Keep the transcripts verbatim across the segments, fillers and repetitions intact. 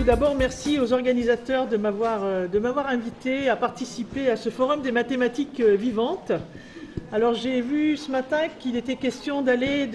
tout d'abord, merci aux organisateurs de m'avoir de m'avoir invité à participer à ce forum des mathématiques vivantes. Alors j'ai vu ce matin qu'il était question d'aller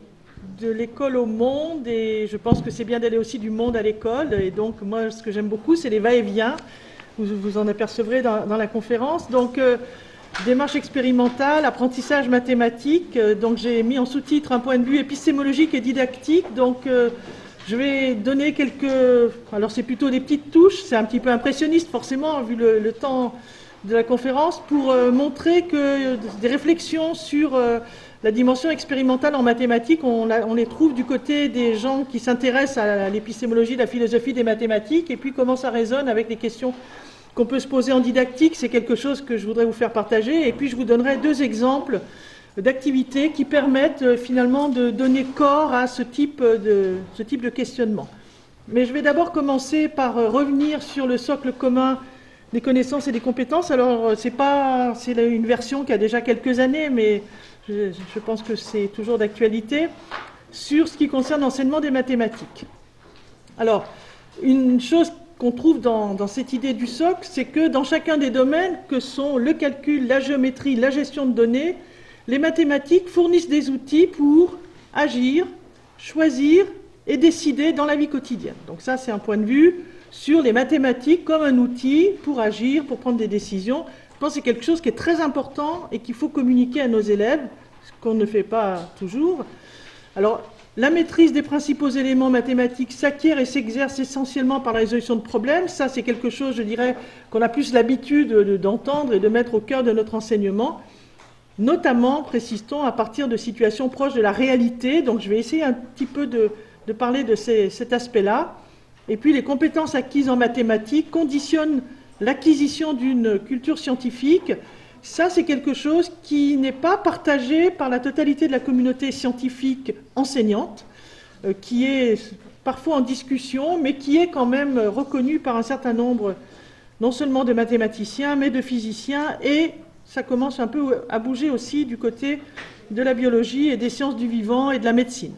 de l'école au monde, et je pense que c'est bien d'aller aussi du monde à l'école. Et donc moi, ce que j'aime beaucoup, c'est les va-et-vient. Vous vous en apercevrez dans, dans la conférence. Donc euh, démarche expérimentale, apprentissage mathématique. Donc j'ai mis en sous-titre un point de vue épistémologique et didactique. Donc euh, je vais donner quelques... Alors c'est plutôt des petites touches, c'est un petit peu impressionniste forcément, vu le, le temps de la conférence, pour euh, montrer que euh, des réflexions sur euh, la dimension expérimentale en mathématiques, on, la, on les trouve du côté des gens qui s'intéressent à l'épistémologie, la philosophie des mathématiques, et puis comment ça résonne avec les questions qu'on peut se poser en didactique. C'est quelque chose que je voudrais vous faire partager, et puis je vous donnerai deux exemples d'activités qui permettent euh, finalement de donner corps à ce type de, ce type de questionnement. Mais je vais d'abord commencer par euh, revenir sur le socle commun des connaissances et des compétences. Alors, c'est pas, c'est une version qui a déjà quelques années, mais je, je pense que c'est toujours d'actualité, sur ce qui concerne l'enseignement des mathématiques. Alors, une chose qu'on trouve dans, dans cette idée du socle, c'est que dans chacun des domaines que sont le calcul, la géométrie, la gestion de données, les mathématiques fournissent des outils pour agir, choisir et décider dans la vie quotidienne. Donc ça, c'est un point de vue sur les mathématiques comme un outil pour agir, pour prendre des décisions. Je pense que c'est quelque chose qui est très important et qu'il faut communiquer à nos élèves, ce qu'on ne fait pas toujours. Alors, la maîtrise des principaux éléments mathématiques s'acquiert et s'exerce essentiellement par la résolution de problèmes. Ça, c'est quelque chose, je dirais, qu'on a plus l'habitude d'entendre et de mettre au cœur de notre enseignement, notamment, précise-t-on, à partir de situations proches de la réalité. Donc, je vais essayer un petit peu de, de parler de ces, cet aspect-là. Et puis, les compétences acquises en mathématiques conditionnent l'acquisition d'une culture scientifique. Ça, c'est quelque chose qui n'est pas partagé par la totalité de la communauté scientifique enseignante, euh, qui est parfois en discussion, mais qui est quand même reconnue par un certain nombre, non seulement de mathématiciens, mais de physiciens, et ça commence un peu à bouger aussi du côté de la biologie et des sciences du vivant et de la médecine.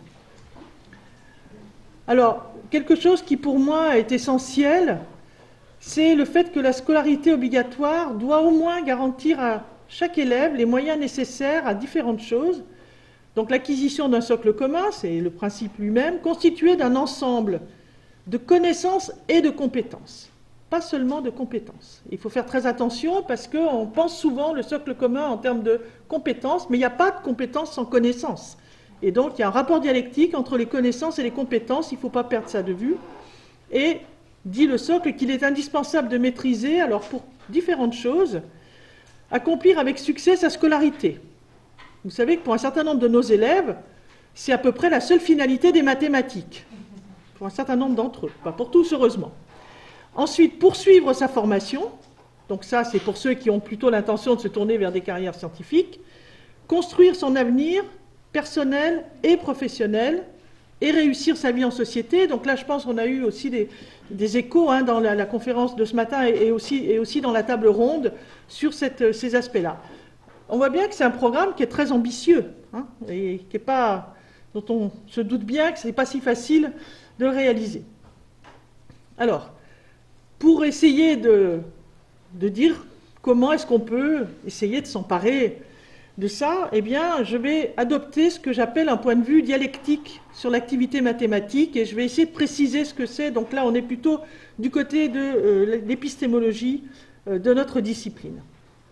Alors, quelque chose qui pour moi est essentiel, c'est le fait que la scolarité obligatoire doit au moins garantir à chaque élève les moyens nécessaires à différentes choses. Donc l'acquisition d'un socle commun, c'est le principe lui-même, constitué d'un ensemble de connaissances et de compétences. Pas seulement de compétences. Il faut faire très attention parce qu'on pense souvent le socle commun en termes de compétences, mais il n'y a pas de compétences sans connaissances. Et donc, il y a un rapport dialectique entre les connaissances et les compétences, il ne faut pas perdre ça de vue. Et dit le socle qu'il est indispensable de maîtriser, alors pour différentes choses, accomplir avec succès sa scolarité. Vous savez que pour un certain nombre de nos élèves, c'est à peu près la seule finalité des mathématiques, pour un certain nombre d'entre eux, pas pour tous heureusement. Ensuite, poursuivre sa formation, donc ça c'est pour ceux qui ont plutôt l'intention de se tourner vers des carrières scientifiques, construire son avenir personnel et professionnel, et réussir sa vie en société. Donc là, je pense qu'on a eu aussi des, des échos hein, dans la, la conférence de ce matin et, et, aussi, et aussi dans la table ronde sur cette, ces aspects-là. On voit bien que c'est un programme qui est très ambitieux hein, et qui est pas, dont on se doute bien que ce n'est pas si facile de le réaliser. Alors, pour essayer de, de dire comment est-ce qu'on peut essayer de s'emparer de ça, eh bien, je vais adopter ce que j'appelle un point de vue dialectique sur l'activité mathématique et je vais essayer de préciser ce que c'est. Donc là, on est plutôt du côté de euh, l'épistémologie euh, de notre discipline.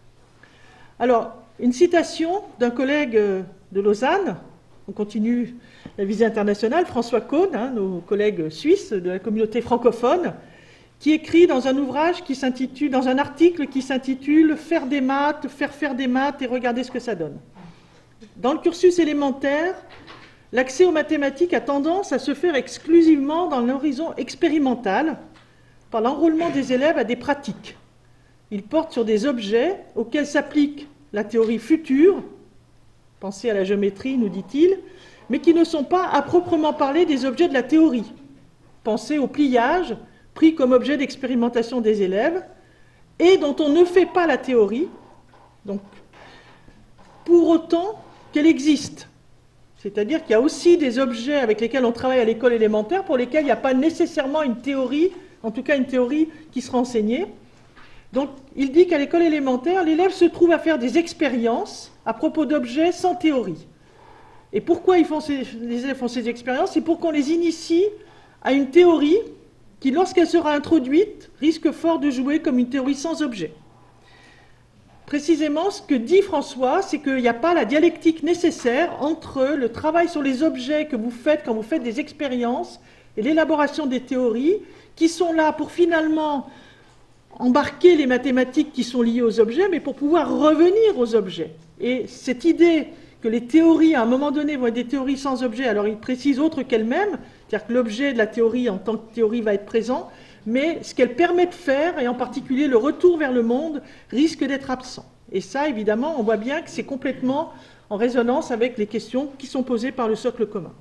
Alors, une citation d'un collègue euh, de Lausanne, on continue la visée internationale, François Cohn, hein, nos collègues suisses de la communauté francophone, qui écrit dans un ouvrage qui s'intitule, dans un article qui s'intitule « Faire des maths, faire faire des maths et regarder ce que ça donne ». Dans le cursus élémentaire, l'accès aux mathématiques a tendance à se faire exclusivement dans l'horizon expérimental, par l'enrôlement des élèves à des pratiques. Il porte sur des objets auxquels s'applique la théorie future, pensez à la géométrie, nous dit-il, mais qui ne sont pas à proprement parler des objets de la théorie. Pensez au pliage, pris comme objet d'expérimentation des élèves, et dont on ne fait pas la théorie, donc pour autant qu'elle existe. C'est-à-dire qu'il y a aussi des objets avec lesquels on travaille à l'école élémentaire, pour lesquels il n'y a pas nécessairement une théorie en tout cas une théorie qui sera enseignée. Donc il dit qu'à l'école élémentaire, l'élève se trouve à faire des expériences à propos d'objets sans théorie. Et pourquoi ils font ces, les élèves font ces expériences? C'est pour qu'on les initie à une théorie qui, lorsqu'elle sera introduite, risque fort de jouer comme une théorie sans objet. Précisément, ce que dit François, c'est qu'il n'y a pas la dialectique nécessaire entre le travail sur les objets que vous faites quand vous faites des expériences et l'élaboration des théories, qui sont là pour finalement embarquer les mathématiques qui sont liées aux objets, mais pour pouvoir revenir aux objets. Et cette idée que les théories, à un moment donné, vont être des théories sans objet, alors il précise autre qu'elles-mêmes, c'est-à-dire que l'objet de la théorie en tant que théorie va être présent, mais ce qu'elle permet de faire, et en particulier le retour vers le monde, risque d'être absent. Et ça, évidemment, on voit bien que c'est complètement en résonance avec les questions qui sont posées par le socle commun.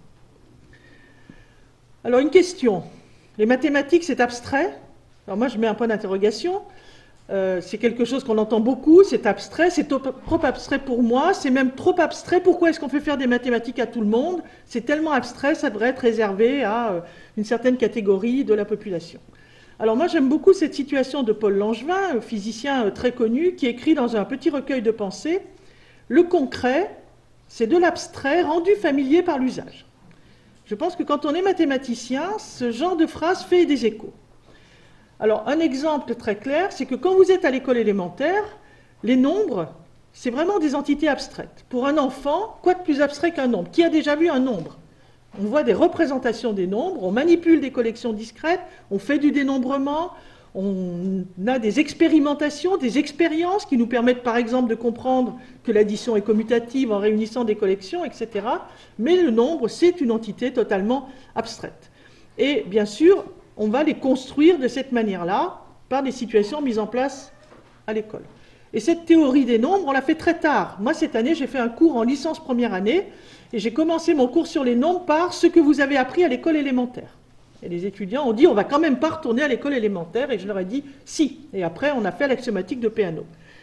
Alors, une question. Les mathématiques, c'est abstrait? Alors moi, je mets un point d'interrogation. Euh, c'est quelque chose qu'on entend beaucoup, c'est abstrait, c'est trop abstrait pour moi, c'est même trop abstrait. Pourquoi est-ce qu'on fait faire des mathématiques à tout le monde? C'est tellement abstrait, ça devrait être réservé à euh, une certaine catégorie de la population. Alors moi, j'aime beaucoup cette situation de Paul Langevin, physicien euh, très connu, qui écrit dans un petit recueil de pensées « Le concret, c'est de l'abstrait rendu familier par l'usage ». Je pense que quand on est mathématicien, ce genre de phrase fait des échos. Alors, un exemple très clair, c'est que quand vous êtes à l'école élémentaire, les nombres, c'est vraiment des entités abstraites. Pour un enfant, quoi de plus abstrait qu'un nombre? Qui a déjà vu un nombre? On voit des représentations des nombres, on manipule des collections discrètes, on fait du dénombrement, on a des expérimentations, des expériences qui nous permettent par exemple de comprendre que l'addition est commutative en réunissant des collections, et cetera. Mais le nombre, c'est une entité totalement abstraite. Et bien sûr, on va les construire de cette manière-là, par des situations mises en place à l'école. Et cette théorie des nombres, on l'a fait très tard. Moi, cette année, j'ai fait un cours en licence première année, et j'ai commencé mon cours sur les nombres par ce que vous avez appris à l'école élémentaire. Et les étudiants ont dit, on ne va quand même pas retourner à l'école élémentaire, et je leur ai dit, si. Et après, on a fait l'axiomatique de Peano.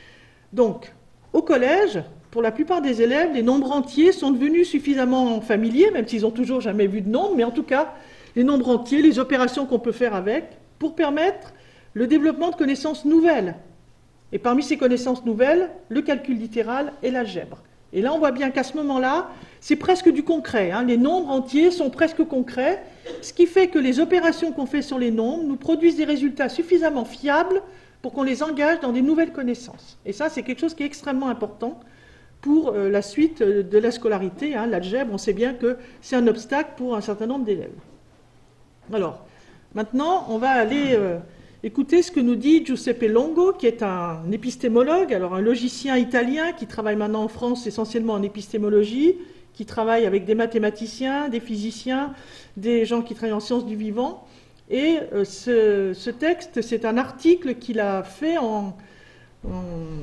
Donc, au collège, pour la plupart des élèves, les nombres entiers sont devenus suffisamment familiers, même s'ils n'ont toujours jamais vu de nombres, mais en tout cas, les nombres entiers, les opérations qu'on peut faire avec, pour permettre le développement de connaissances nouvelles. Et parmi ces connaissances nouvelles, le calcul littéral et l'algèbre. Et là, on voit bien qu'à ce moment-là, c'est presque du concret. Hein. Les nombres entiers sont presque concrets, ce qui fait que les opérations qu'on fait sur les nombres nous produisent des résultats suffisamment fiables pour qu'on les engage dans des nouvelles connaissances. Et ça, c'est quelque chose qui est extrêmement important pour euh, la suite de la scolarité. Hein. L'algèbre, on sait bien que c'est un obstacle pour un certain nombre d'élèves. Alors, maintenant, on va aller euh, écouter ce que nous dit Giuseppe Longo, qui est un épistémologue, alors un logicien italien qui travaille maintenant en France essentiellement en épistémologie, qui travaille avec des mathématiciens, des physiciens, des gens qui travaillent en sciences du vivant. Et euh, ce, ce texte, c'est un article qu'il a fait en, en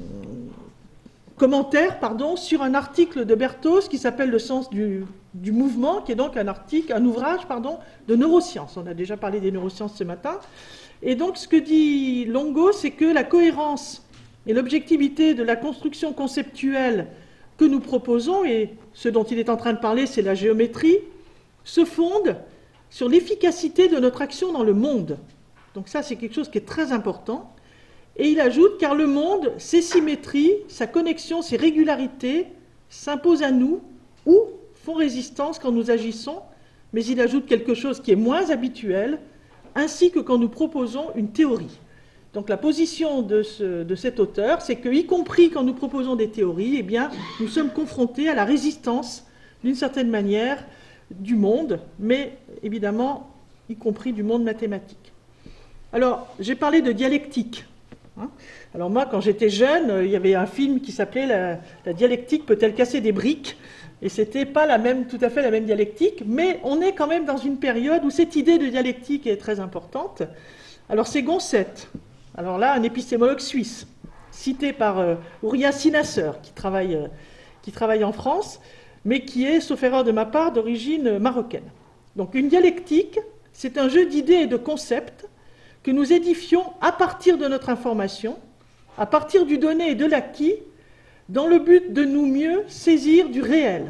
commentaire pardon, sur un article de Berthoz qui s'appelle « Le sens du, du mouvement », qui est donc un, article, un ouvrage pardon, de neurosciences. On a déjà parlé des neurosciences ce matin. Et donc ce que dit Longo, c'est que la cohérence et l'objectivité de la construction conceptuelle que nous proposons, et ce dont il est en train de parler, c'est la géométrie, se fondent sur l'efficacité de notre action dans le monde. Donc ça, c'est quelque chose qui est très important. Et il ajoute, car le monde, ses symétries, sa connexion, ses régularités s'imposent à nous ou font résistance quand nous agissons, mais il ajoute quelque chose qui est moins habituel, ainsi que quand nous proposons une théorie. Donc la position de, ce, de cet auteur, c'est que, y compris quand nous proposons des théories, eh bien, nous sommes confrontés à la résistance, d'une certaine manière, du monde, mais évidemment, y compris du monde mathématique. Alors, j'ai parlé de dialectique. Alors moi, quand j'étais jeune, il y avait un film qui s'appelait la, la dialectique peut-elle casser des briques? Et c'était pas la même, tout à fait la même dialectique, mais on est quand même dans une période où cette idée de dialectique est très importante. Alors c'est Gonseth, alors là un épistémologue suisse, cité par euh, Uriah Sinasser, qui travaille, euh, qui travaille en France, mais qui est, sauf erreur de ma part, d'origine marocaine. Donc une dialectique, c'est un jeu d'idées et de concepts que nous édifions à partir de notre information, à partir du donné et de l'acquis, dans le but de nous mieux saisir du réel.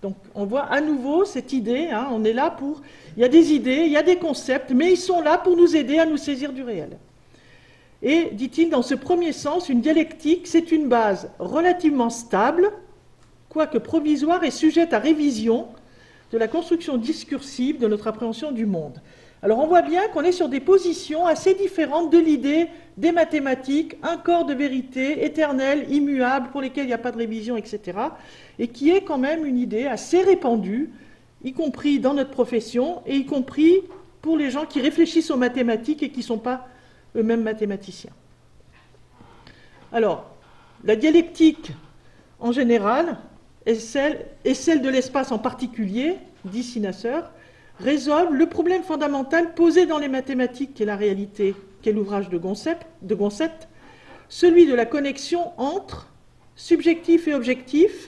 Donc on voit à nouveau cette idée, hein, on est là pour... Il y a des idées, il y a des concepts, mais ils sont là pour nous aider à nous saisir du réel. Et, dit-il, dans ce premier sens, une dialectique, c'est une base relativement stable, quoique provisoire et sujette à révision de la construction discursive de notre appréhension du monde. Alors on voit bien qu'on est sur des positions assez différentes de l'idée des mathématiques, un corps de vérité éternel, immuable, pour lesquels il n'y a pas de révision, et cetera, et qui est quand même une idée assez répandue, y compris dans notre profession, et y compris pour les gens qui réfléchissent aux mathématiques et qui ne sont pas eux-mêmes mathématiciens. Alors, la dialectique, en général, et celle, et celle de l'espace en particulier, dit Sinasser, résolvent le problème fondamental posé dans les mathématiques, qui est la réalité, qui est l'ouvrage de Goncept, de Goncept, celui de la connexion entre subjectif et objectif,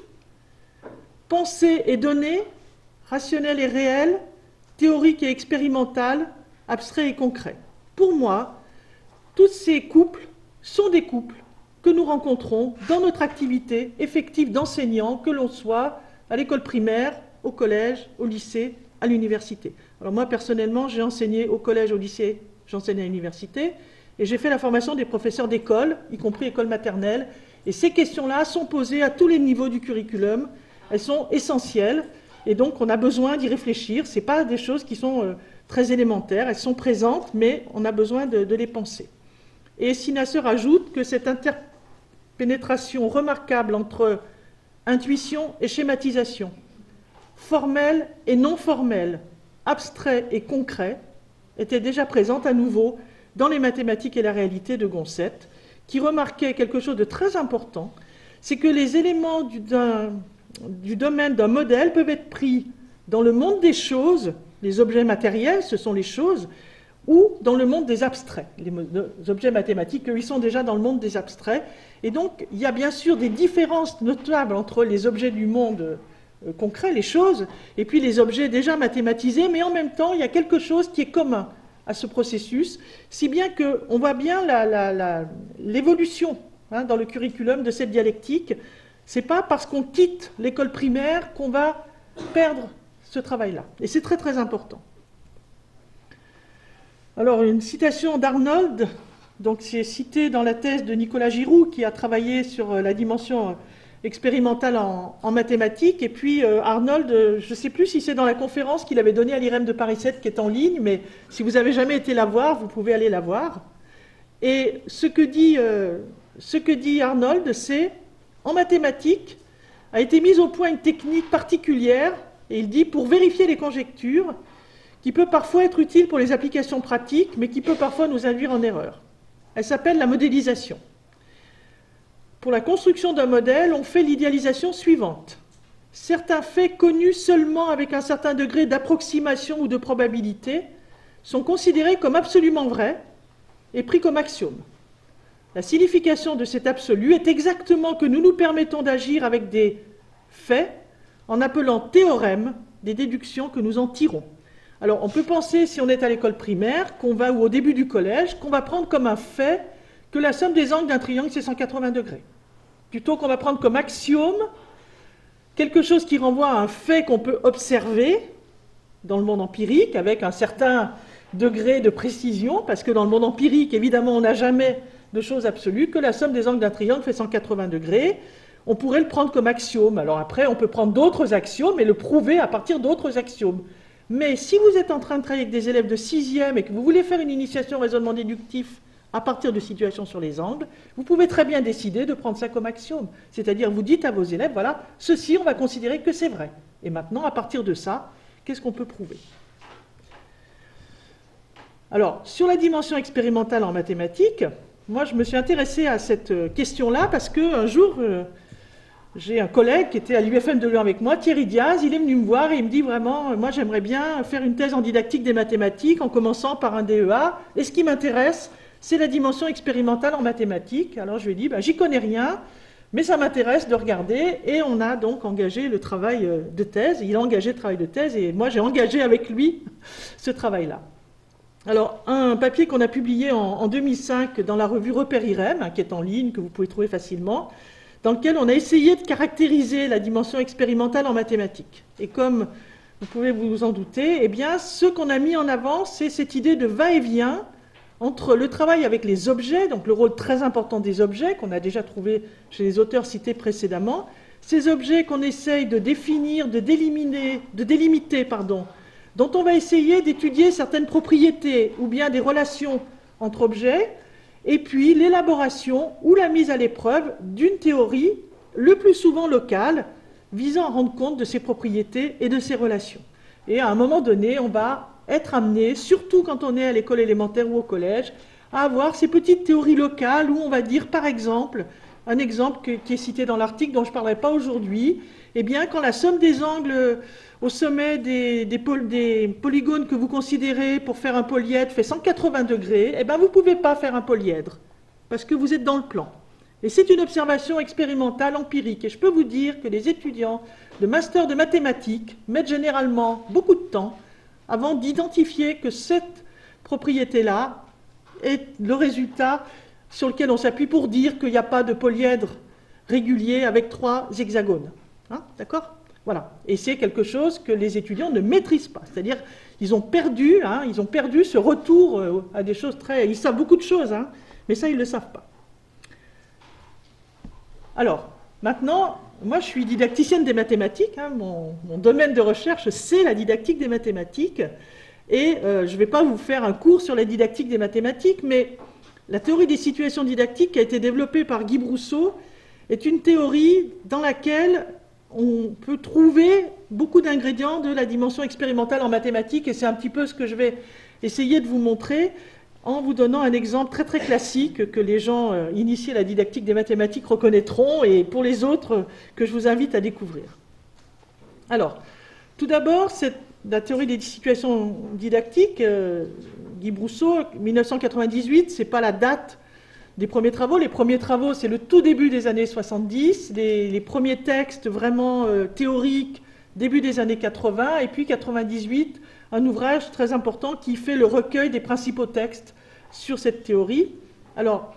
pensée et donnée, rationnel et réel, théorique et expérimental, abstrait et concret. Pour moi, tous ces couples sont des couples que nous rencontrons dans notre activité effective d'enseignant, que l'on soit à l'école primaire, au collège, au lycée, à l'université. Alors moi, personnellement, j'ai enseigné au collège, au lycée, j'enseigne à l'université, et j'ai fait la formation des professeurs d'école, y compris école maternelle, et ces questions-là sont posées à tous les niveaux du curriculum, elles sont essentielles, et donc on a besoin d'y réfléchir. Ce n'est pas des choses qui sont euh, très élémentaires, elles sont présentes, mais on a besoin de, de les penser. Et Sinasser ajoute que cette interpénétration remarquable entre intuition et schématisation, formelle et non formelle, abstrait et concret, était déjà présente à nouveau dans les mathématiques et la réalité de Goncept, qui remarquait quelque chose de très important, c'est que les éléments du, du domaine d'un modèle peuvent être pris dans le monde des choses, les objets matériels, ce sont les choses, ou dans le monde des abstraits. Les objets mathématiques, eux, ils sont déjà dans le monde des abstraits. Et donc, il y a bien sûr des différences notables entre les objets du monde euh, concret, les choses, et puis les objets déjà mathématisés, mais en même temps, il y a quelque chose qui est commun à ce processus, si bien qu'on voit bien l'évolution hein, dans le curriculum de cette dialectique. Ce n'est pas parce qu'on quitte l'école primaire qu'on va perdre ce travail-là. Et c'est très très important. Alors, une citation d'Arnold, donc c'est cité dans la thèse de Nicolas Giroux, qui a travaillé sur la dimension expérimentale en, en mathématiques. Et puis euh, Arnold, euh, je ne sais plus si c'est dans la conférence qu'il avait donnée à l'I R E M de Paris sept, qui est en ligne, mais si vous n'avez jamais été la voir, vous pouvez aller la voir. Et ce que dit, euh, ce que dit Arnold, c'est, en mathématiques, a été mise au point une technique particulière, et il dit, pour vérifier les conjectures, qui peut parfois être utile pour les applications pratiques, mais qui peut parfois nous induire en erreur. Elle s'appelle la modélisation. Pour la construction d'un modèle, on fait l'idéalisation suivante. Certains faits connus seulement avec un certain degré d'approximation ou de probabilité sont considérés comme absolument vrais et pris comme axiome. La signification de cet absolu est exactement que nous nous permettons d'agir avec des faits en appelant théorèmes des déductions que nous en tirons. Alors, on peut penser, si on est à l'école primaire, qu'on va, ou au début du collège, qu'on va prendre comme un fait que la somme des angles d'un triangle, c'est cent quatre-vingts degrés. Plutôt qu'on va prendre comme axiome quelque chose qui renvoie à un fait qu'on peut observer dans le monde empirique, avec un certain degré de précision, parce que dans le monde empirique, évidemment, on n'a jamais de choses absolues, que la somme des angles d'un triangle fait cent quatre-vingts degrés. On pourrait le prendre comme axiome. Alors après, on peut prendre d'autres axiomes et le prouver à partir d'autres axiomes. Mais si vous êtes en train de travailler avec des élèves de sixième et que vous voulez faire une initiation au raisonnement déductif à partir de situations sur les angles, vous pouvez très bien décider de prendre ça comme axiome. C'est-à-dire, vous dites à vos élèves, voilà, ceci, on va considérer que c'est vrai. Et maintenant, à partir de ça, qu'est-ce qu'on peut prouver? Alors, sur la dimension expérimentale en mathématiques, moi, je me suis intéressée à cette question-là parce qu'un jour, euh, j'ai un collègue qui était à l'U F M de Lyon avec moi, Thierry Diaz, il est venu me voir et il me dit vraiment, moi j'aimerais bien faire une thèse en didactique des mathématiques en commençant par un D E A, et ce qui m'intéresse, c'est la dimension expérimentale en mathématiques. Alors je lui ai dit, bah, j'y connais rien, mais ça m'intéresse de regarder, et on a donc engagé le travail de thèse, il a engagé le travail de thèse, et moi j'ai engagé avec lui ce travail-là. Alors, un papier qu'on a publié en, en deux mille cinq dans la revue Repère I R E M, qui est en ligne, que vous pouvez trouver facilement, dans lequel on a essayé de caractériser la dimension expérimentale en mathématiques. Et comme vous pouvez vous en douter, eh bien, ce qu'on a mis en avant, c'est cette idée de va-et-vient entre le travail avec les objets, donc le rôle très important des objets, qu'on a déjà trouvé chez les auteurs cités précédemment, ces objets qu'on essaye de définir, de délimiter, de délimiter, pardon, dont on va essayer d'étudier certaines propriétés ou bien des relations entre objets, et puis l'élaboration ou la mise à l'épreuve d'une théorie, le plus souvent locale, visant à rendre compte de ces propriétés et de ces relations. Et à un moment donné, on va être amené, surtout quand on est à l'école élémentaire ou au collège, à avoir ces petites théories locales où on va dire, par exemple, un exemple que, qui est cité dans l'article dont je ne parlerai pas aujourd'hui, eh bien, quand la somme des angles au sommet des, des, poly, des polygones que vous considérez pour faire un polyèdre fait cent quatre-vingts degrés, eh bien, vous ne pouvez pas faire un polyèdre, parce que vous êtes dans le plan. Et c'est une observation expérimentale, empirique. Et je peux vous dire que les étudiants de master de mathématiques mettent généralement beaucoup de temps avant d'identifier que cette propriété-là est le résultat sur lequel on s'appuie pour dire qu'il n'y a pas de polyèdre régulier avec trois hexagones. Hein, d'accord ? Voilà. Et c'est quelque chose que les étudiants ne maîtrisent pas. C'est-à-dire qu'ils ont perdu, hein, ils ont perdu ce retour à des choses très... Ils savent beaucoup de choses, hein, mais ça, ils ne le savent pas. Alors, maintenant, moi, je suis didacticienne des mathématiques. Hein, mon, mon domaine de recherche, c'est la didactique des mathématiques. Et euh, je ne vais pas vous faire un cours sur la didactique des mathématiques, mais la théorie des situations didactiques qui a été développée par Guy Brousseau est une théorie dans laquelle on peut trouver beaucoup d'ingrédients de la dimension expérimentale en mathématiques, et c'est un petit peu ce que je vais essayer de vous montrer en vous donnant un exemple très très classique que les gens euh, initiés à la didactique des mathématiques reconnaîtront, et pour les autres, euh, que je vous invite à découvrir. Alors, tout d'abord, la théorie des situations didactiques, euh, Guy Brousseau, mille neuf cent quatre-vingt-dix-huit, ce n'est pas la date des premiers travaux. Les premiers travaux, c'est le tout début des années soixante-dix, les, les premiers textes vraiment euh, théoriques, début des années quatre-vingts, et puis quatre-vingt-dix-huit, un ouvrage très important qui fait le recueil des principaux textes sur cette théorie. Alors,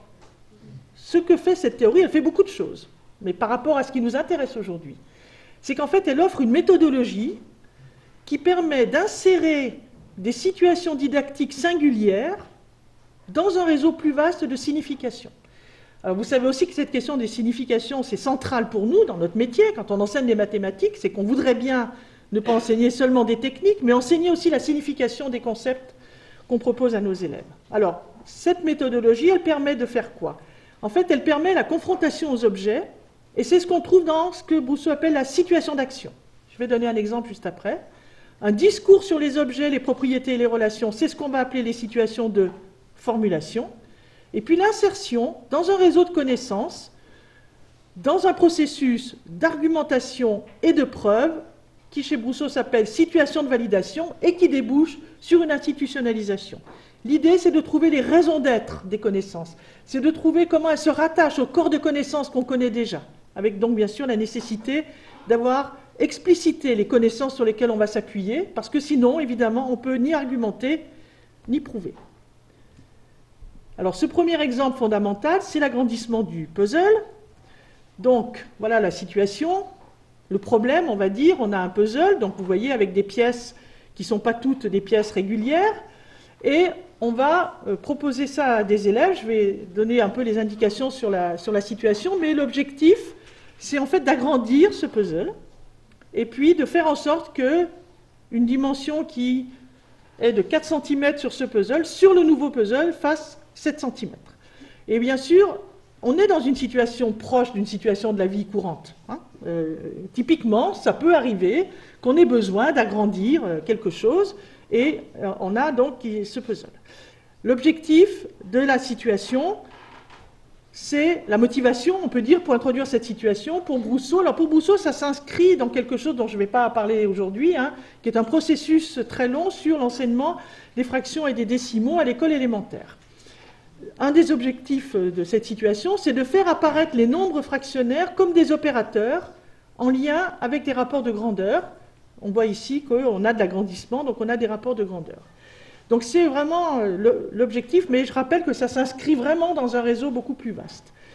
ce que fait cette théorie, elle fait beaucoup de choses, mais par rapport à ce qui nous intéresse aujourd'hui, c'est qu'en fait, elle offre une méthodologie qui permet d'insérer des situations didactiques singulières dans un réseau plus vaste de significations. Alors, vous savez aussi que cette question des significations, c'est central pour nous dans notre métier. Quand on enseigne les mathématiques, c'est qu'on voudrait bien ne pas enseigner seulement des techniques, mais enseigner aussi la signification des concepts qu'on propose à nos élèves. Alors, cette méthodologie, elle permet de faire quoi? En fait, elle permet la confrontation aux objets, et c'est ce qu'on trouve dans ce que Brousseau appelle la situation d'action. Je vais donner un exemple juste après. Un discours sur les objets, les propriétés et les relations, c'est ce qu'on va appeler les situations de formulation. Et puis l'insertion dans un réseau de connaissances, dans un processus d'argumentation et de preuve, qui chez Brousseau s'appelle situation de validation et qui débouche sur une institutionnalisation. L'idée, c'est de trouver les raisons d'être des connaissances. C'est de trouver comment elles se rattachent au corps de connaissances qu'on connaît déjà, avec donc bien sûr la nécessité d'avoir explicité les connaissances sur lesquelles on va s'appuyer, parce que sinon, évidemment, on ne peut ni argumenter, ni prouver. Alors, ce premier exemple fondamental, c'est l'agrandissement du puzzle. Donc, voilà la situation. Le problème, on va dire, on a un puzzle, donc vous voyez, avec des pièces qui ne sont pas toutes des pièces régulières, et on va euh, proposer ça à des élèves. Je vais donner un peu les indications sur la, sur la situation, mais l'objectif, c'est en fait d'agrandir ce puzzle, et puis de faire en sorte que une dimension qui est de quatre centimètres sur ce puzzle, sur le nouveau puzzle, fasse sept centimètres. Et bien sûr, on est dans une situation proche d'une situation de la vie courante. Hein. Euh, typiquement, ça peut arriver qu'on ait besoin d'agrandir quelque chose, et euh, on a donc ce puzzle. L'objectif de la situation, c'est la motivation, on peut dire, pour introduire cette situation. Pour Brousseau, alors pour Brousseau, ça s'inscrit dans quelque chose dont je ne vais pas parler aujourd'hui, hein, qui est un processus très long sur l'enseignement des fractions et des décimaux à l'école élémentaire. Un des objectifs de cette situation, c'est de faire apparaître les nombres fractionnaires comme des opérateurs en lien avec des rapports de grandeur. On voit ici qu'on a de l'agrandissement, donc on a des rapports de grandeur. Donc c'est vraiment l'objectif, mais je rappelle que ça s'inscrit vraiment dans un réseau beaucoup plus vaste.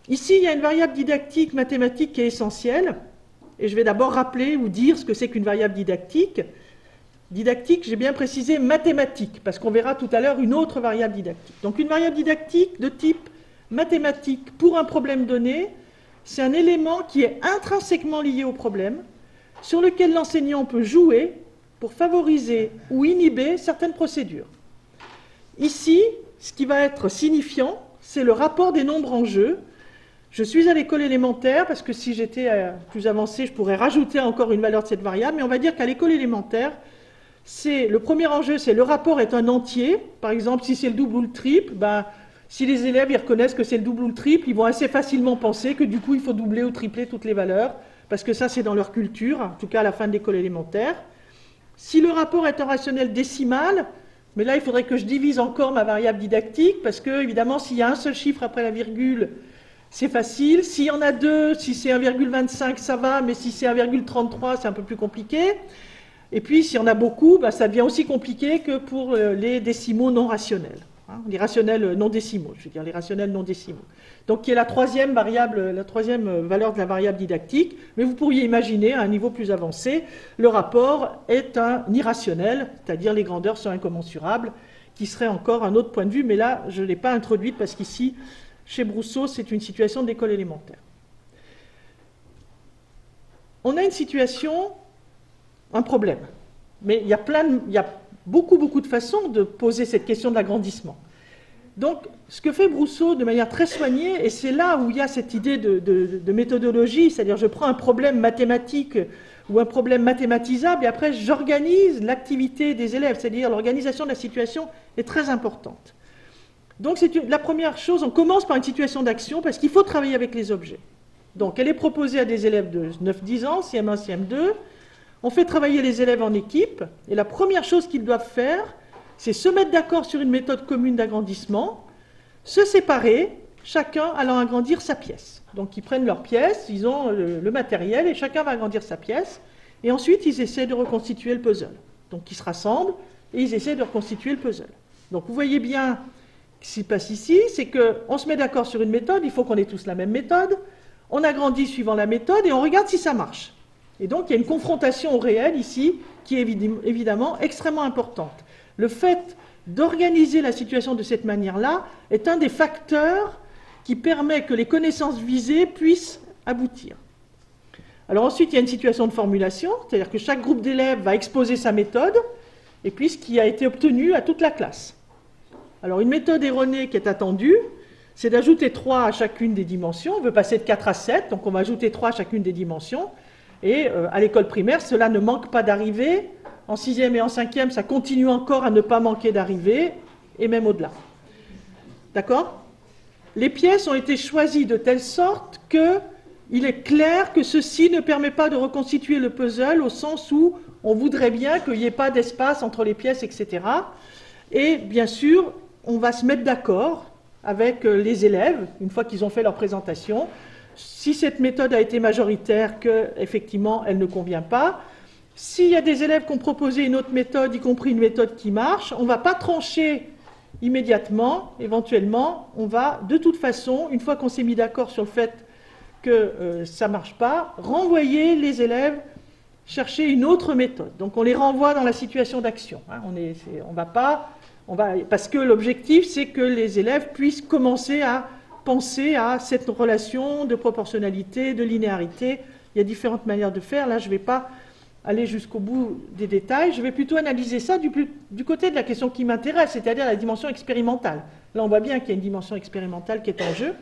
Ici, il y a une variable didactique mathématique qui est essentielle. Et je vais d'abord rappeler ou dire ce que c'est qu'une variable didactique. Didactique, j'ai bien précisé mathématique, parce qu'on verra tout à l'heure une autre variable didactique. Donc une variable didactique de type mathématique pour un problème donné, c'est un élément qui est intrinsèquement lié au problème, sur lequel l'enseignant peut jouer pour favoriser ou inhiber certaines procédures. Ici, ce qui va être signifiant, c'est le rapport des nombres en jeu. Je suis à l'école élémentaire, parce que si j'étais plus avancé, je pourrais rajouter encore une valeur de cette variable, mais on va dire qu'à l'école élémentaire, c'est, le premier enjeu, c'est le rapport est un entier. Par exemple, si c'est le double ou le triple, ben, si les élèves ils reconnaissent que c'est le double ou le triple, ils vont assez facilement penser que du coup, il faut doubler ou tripler toutes les valeurs, parce que ça, c'est dans leur culture, en tout cas à la fin de l'école élémentaire. Si le rapport est un rationnel décimal, mais là, il faudrait que je divise encore ma variable didactique, parce que, évidemment, s'il y a un seul chiffre après la virgule, c'est facile. S'il y en a deux, si c'est un virgule vingt-cinq, ça va, mais si c'est un virgule trente-trois, c'est un peu plus compliqué. Et puis, s'il y en a beaucoup, bah, ça devient aussi compliqué que pour les décimaux non rationnels. Hein, les rationnels non décimaux, je veux dire les rationnels non décimaux. Donc, qui est la troisième variable, la troisième valeur de la variable didactique. Mais vous pourriez imaginer, à un niveau plus avancé, le rapport est un irrationnel, c'est-à-dire les grandeurs sont incommensurables, qui serait encore un autre point de vue, mais là, je ne l'ai pas introduite parce qu'ici, chez Brousseau, c'est une situation d'école élémentaire. On a une situation, un problème. Mais il y a, plein de, il y a beaucoup, beaucoup de façons de poser cette question de l'agrandissement. Donc, ce que fait Brousseau de manière très soignée, et c'est là où il y a cette idée de, de, de méthodologie, c'est-à-dire je prends un problème mathématique ou un problème mathématisable, et après j'organise l'activité des élèves, c'est-à-dire l'organisation de la situation est très importante. Donc, c'est la première chose, on commence par une situation d'action parce qu'il faut travailler avec les objets. Donc, elle est proposée à des élèves de neuf dix ans, C M un, C M deux. On fait travailler les élèves en équipe, et la première chose qu'ils doivent faire, c'est se mettre d'accord sur une méthode commune d'agrandissement, se séparer, chacun allant agrandir sa pièce. Donc, ils prennent leur pièce, ils ont le, le matériel, et chacun va agrandir sa pièce, et ensuite, ils essaient de reconstituer le puzzle. Donc, ils se rassemblent, et ils essaient de reconstituer le puzzle. Donc, vous voyez bien ce qui se passe ici, c'est qu'on se met d'accord sur une méthode, il faut qu'on ait tous la même méthode, on agrandit suivant la méthode et on regarde si ça marche. Et donc il y a une confrontation au réel ici qui est évidemment extrêmement importante. Le fait d'organiser la situation de cette manière-là est un des facteurs qui permet que les connaissances visées puissent aboutir. Alors ensuite, il y a une situation de formulation, c'est-à-dire que chaque groupe d'élèves va exposer sa méthode et puis ce qui a été obtenu à toute la classe. Alors une méthode erronée qui est attendue, c'est d'ajouter trois à chacune des dimensions. On veut passer de quatre à sept, donc on va ajouter trois à chacune des dimensions. Et euh, à l'école primaire, cela ne manque pas d'arriver. En sixième et en cinquième, ça continue encore à ne pas manquer d'arriver, et même au-delà. D'accord? Les pièces ont été choisies de telle sorte qu'il est clair que ceci ne permet pas de reconstituer le puzzle au sens où on voudrait bien qu'il n'y ait pas d'espace entre les pièces, et cetera. Et bien sûr, on va se mettre d'accord avec les élèves, une fois qu'ils ont fait leur présentation, si cette méthode a été majoritaire, qu'effectivement elle ne convient pas. S'il y a des élèves qui ont proposé une autre méthode, y compris une méthode qui marche, on ne va pas trancher immédiatement, éventuellement, on va de toute façon, une fois qu'on s'est mis d'accord sur le fait que euh, ça ne marche pas, renvoyer les élèves chercher une autre méthode. Donc on les renvoie dans la situation d'action. Hein. On est, c'est, on va pas... On va, parce que l'objectif, c'est que les élèves puissent commencer à penser à cette relation de proportionnalité, de linéarité. Il y a différentes manières de faire. Là, je ne vais pas aller jusqu'au bout des détails. Je vais plutôt analyser ça du, du côté de la question qui m'intéresse, c'est-à-dire la dimension expérimentale. Là, on voit bien qu'il y a une dimension expérimentale qui est en jeu.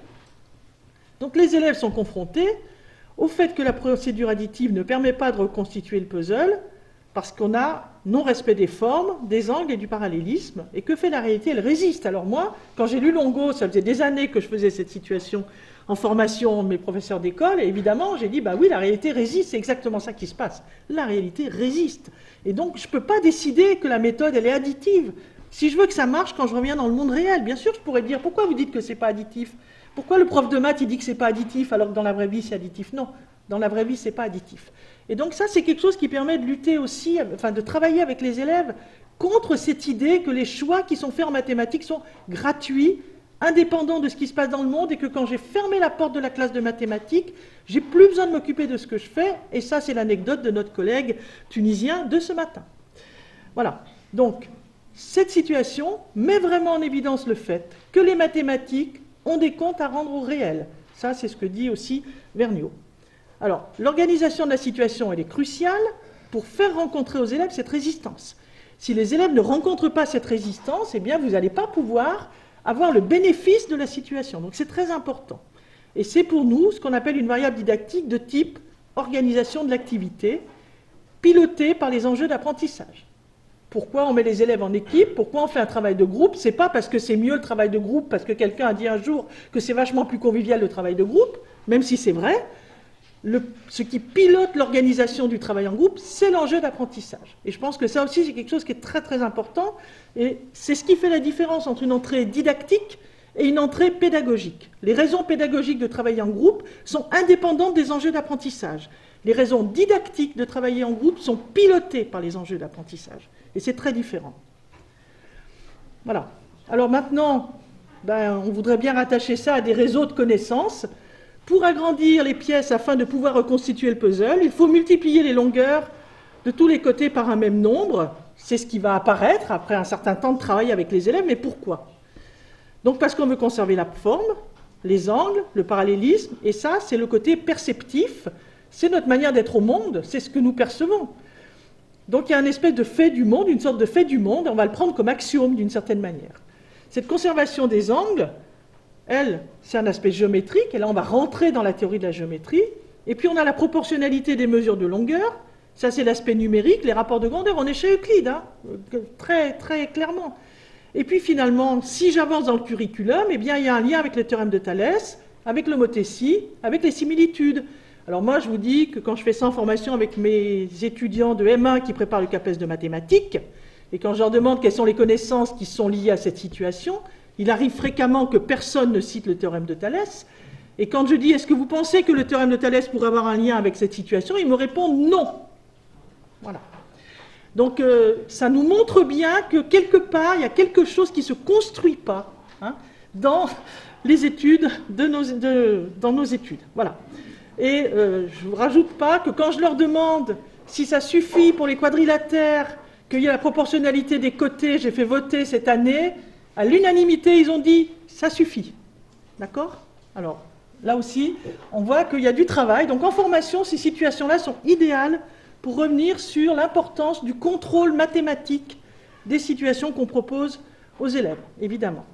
Donc, les élèves sont confrontés au fait que la procédure additive ne permet pas de reconstituer le puzzle, parce qu'on a non-respect des formes, des angles et du parallélisme. Et que fait la réalité? Elle résiste. Alors moi, quand j'ai lu Longo, ça faisait des années que je faisais cette situation en formation, mes professeurs d'école, et évidemment, j'ai dit, bah oui, la réalité résiste, c'est exactement ça qui se passe. La réalité résiste. Et donc, je ne peux pas décider que la méthode, elle est additive. Si je veux que ça marche quand je reviens dans le monde réel, bien sûr, je pourrais dire, pourquoi vous dites que ce n'est pas additif? Pourquoi le prof de maths, il dit que ce n'est pas additif, alors que dans la vraie vie, c'est additif? Non, dans la vraie vie, ce n'est pas additif. Et donc ça, c'est quelque chose qui permet de lutter aussi, enfin de travailler avec les élèves contre cette idée que les choix qui sont faits en mathématiques sont gratuits indépendant de ce qui se passe dans le monde et que quand j'ai fermé la porte de la classe de mathématiques, j'ai plus besoin de m'occuper de ce que je fais. Et ça, c'est l'anecdote de notre collègue tunisien de ce matin. Voilà. Donc, cette situation met vraiment en évidence le fait que les mathématiques ont des comptes à rendre au réel. Ça, c'est ce que dit aussi Vergniaud. Alors, l'organisation de la situation, elle est cruciale pour faire rencontrer aux élèves cette résistance. Si les élèves ne rencontrent pas cette résistance, eh bien, vous n'allez pas pouvoir avoir le bénéfice de la situation. Donc, c'est très important. Et c'est pour nous ce qu'on appelle une variable didactique de type organisation de l'activité, pilotée par les enjeux d'apprentissage. Pourquoi on met les élèves en équipe? Pourquoi on fait un travail de groupe? C'est pas parce que c'est mieux le travail de groupe, parce que quelqu'un a dit un jour que c'est vachement plus convivial le travail de groupe, même si c'est vrai. Le, ce qui pilote l'organisation du travail en groupe, c'est l'enjeu d'apprentissage. Et je pense que ça aussi, c'est quelque chose qui est très très important. Et c'est ce qui fait la différence entre une entrée didactique et une entrée pédagogique. Les raisons pédagogiques de travailler en groupe sont indépendantes des enjeux d'apprentissage. Les raisons didactiques de travailler en groupe sont pilotées par les enjeux d'apprentissage. Et c'est très différent. Voilà. Alors maintenant, ben, on voudrait bien rattacher ça à des réseaux de connaissances. Pour agrandir les pièces afin de pouvoir reconstituer le puzzle, il faut multiplier les longueurs de tous les côtés par un même nombre. C'est ce qui va apparaître après un certain temps de travail avec les élèves. Mais pourquoi? Donc parce qu'on veut conserver la forme, les angles, le parallélisme, et ça, c'est le côté perceptif. C'est notre manière d'être au monde, c'est ce que nous percevons. Donc il y a un espèce de fait du monde, une sorte de fait du monde, on va le prendre comme axiome d'une certaine manière. Cette conservation des angles, elle, c'est un aspect géométrique, et là on va rentrer dans la théorie de la géométrie, et puis on a la proportionnalité des mesures de longueur, ça c'est l'aspect numérique, les rapports de grandeur, on est chez Euclide, hein, très, très clairement. Et puis finalement, si j'avance dans le curriculum, eh bien il y a un lien avec le théorème de Thalès, avec l'homothétie, avec les similitudes. Alors moi, je vous dis que quand je fais ça en formation avec mes étudiants de M un qui préparent le CAPES de mathématiques, et quand je leur demande quelles sont les connaissances qui sont liées à cette situation, il arrive fréquemment que personne ne cite le théorème de Thalès, et quand je dis « est-ce que vous pensez que le théorème de Thalès pourrait avoir un lien avec cette situation ?» ils me répondent « non ». Voilà. Donc euh, ça nous montre bien que quelque part, il y a quelque chose qui ne se construit pas hein, dans les études, de nos, de, dans nos études. Voilà. Et euh, je ne vous rajoute pas que quand je leur demande si ça suffit pour les quadrilatères, qu'il y a la proportionnalité des côtés, j'ai fait voter cette année, à l'unanimité, ils ont dit « ça suffit ». D'accord? Alors, là aussi, on voit qu'il y a du travail. Donc en formation, ces situations-là sont idéales pour revenir sur l'importance du contrôle mathématique des situations qu'on propose aux élèves, évidemment.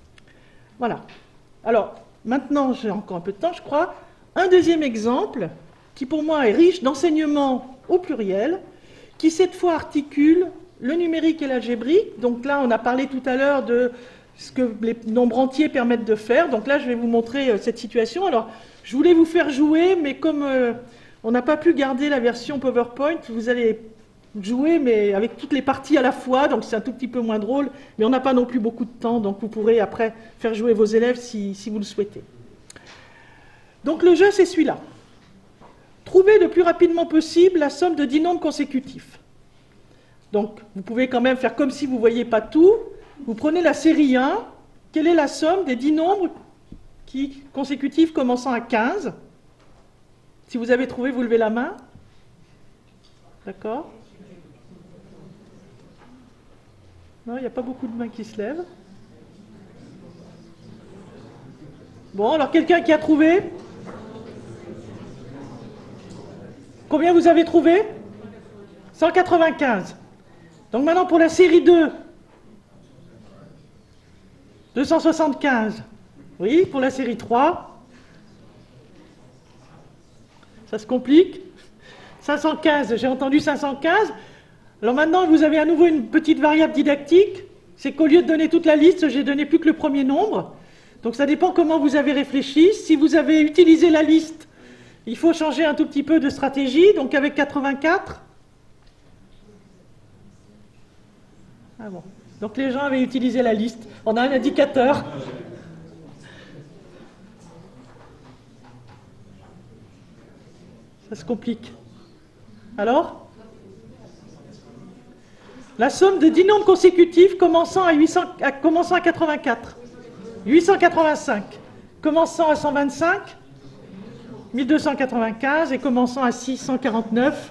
Voilà. Alors, maintenant, j'ai encore un peu de temps, je crois. Un deuxième exemple, qui pour moi est riche d'enseignement au pluriel, qui cette fois articule le numérique et l'algébrique. Donc là, on a parlé tout à l'heure de ce que les nombres entiers permettent de faire. Donc là, je vais vous montrer euh, cette situation. Alors, je voulais vous faire jouer, mais comme euh, on n'a pas pu garder la version PowerPoint, vous allez jouer, mais avec toutes les parties à la fois, donc c'est un tout petit peu moins drôle, mais on n'a pas non plus beaucoup de temps, donc vous pourrez après faire jouer vos élèves si, si vous le souhaitez. Donc le jeu, c'est celui-là. Trouver le plus rapidement possible la somme de dix nombres consécutifs. Donc, vous pouvez quand même faire comme si vous ne voyez pas tout. Vous prenez la série un. Quelle est la somme des dix nombres qui, consécutifs commençant à quinze? Si vous avez trouvé, vous levez la main. D'accord? Non, il n'y a pas beaucoup de mains qui se lèvent. Bon, alors quelqu'un qui a trouvé? Combien vous avez trouvé? cent quatre-vingt-quinze. Donc maintenant pour la série deux, deux cent soixante-quinze. Oui, pour la série trois, ça se complique. cinq cent quinze, j'ai entendu cinq cent quinze. Alors maintenant, vous avez à nouveau une petite variable didactique. C'est qu'au lieu de donner toute la liste, j'ai donné plus que le premier nombre. Donc ça dépend comment vous avez réfléchi. Si vous avez utilisé la liste, il faut changer un tout petit peu de stratégie. Donc avec quatre-vingt-quatre. Ah bon. Donc les gens avaient utilisé la liste. On a un indicateur. Ça se complique. Alors? La somme de dix nombres consécutifs commençant à, huit cents, à, commençant à quatre-vingt-quatre. huit cent quatre-vingt-cinq. Commençant à cent vingt-cinq, mille deux cent quatre-vingt-quinze, et commençant à six cent quarante-neuf.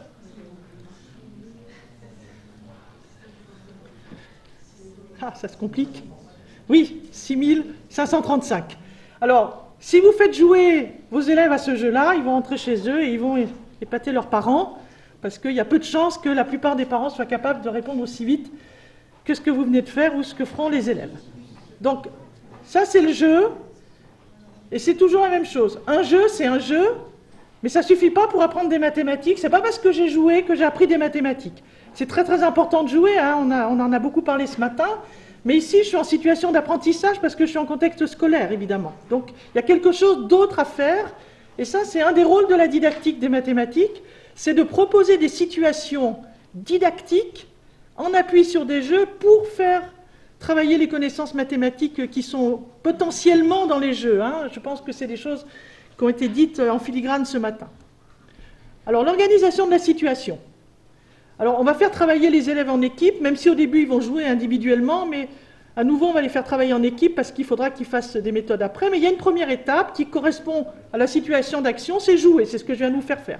Ah, ça se complique. Oui, six mille cinq cent trente-cinq. Alors, si vous faites jouer vos élèves à ce jeu-là, ils vont rentrer chez eux et ils vont épater leurs parents, parce qu'il y a peu de chances que la plupart des parents soient capables de répondre aussi vite que ce que vous venez de faire ou ce que feront les élèves. Donc, ça c'est le jeu, et c'est toujours la même chose. Un jeu, c'est un jeu, mais ça ne suffit pas pour apprendre des mathématiques. C'est pas parce que j'ai joué que j'ai appris des mathématiques. C'est très très important de jouer, hein. on, a, on en a beaucoup parlé ce matin, mais ici je suis en situation d'apprentissage parce que je suis en contexte scolaire, évidemment. Donc il y a quelque chose d'autre à faire, et ça c'est un des rôles de la didactique des mathématiques, c'est de proposer des situations didactiques en appui sur des jeux pour faire travailler les connaissances mathématiques qui sont potentiellement dans les jeux, hein. Je pense que c'est des choses qui ont été dites en filigrane ce matin. Alors l'organisation de la situation. Alors on va faire travailler les élèves en équipe, même si au début ils vont jouer individuellement, mais à nouveau on va les faire travailler en équipe parce qu'il faudra qu'ils fassent des méthodes après. Mais il y a une première étape qui correspond à la situation d'action, c'est jouer, c'est ce que je viens de vous faire faire.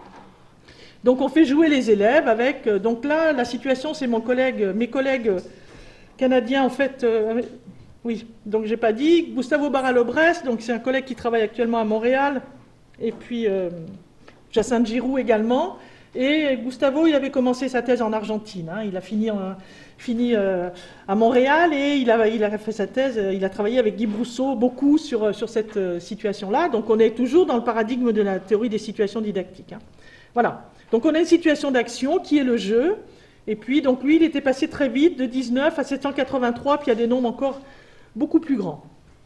Donc on fait jouer les élèves avec, donc là la situation c'est mon collègue, mes collègues canadiens en fait, euh, oui, donc j'ai pas dit, Gustavo Barral-Obrest, donc c'est un collègue qui travaille actuellement à Montréal, et puis euh, Jacinthe Giroux également, et Gustavo il avait commencé sa thèse en Argentine, hein, il a fini, en, fini euh, à Montréal, et il a, il a fait sa thèse, il a travaillé avec Guy Brousseau beaucoup sur, sur cette euh, situation-là, donc on est toujours dans le paradigme de la théorie des situations didactiques, hein. Voilà. Donc on a une situation d'action qui est le jeu, et puis donc lui il était passé très vite de dix-neuf à sept cent quatre-vingt-trois, puis il y a des nombres encore beaucoup plus grands.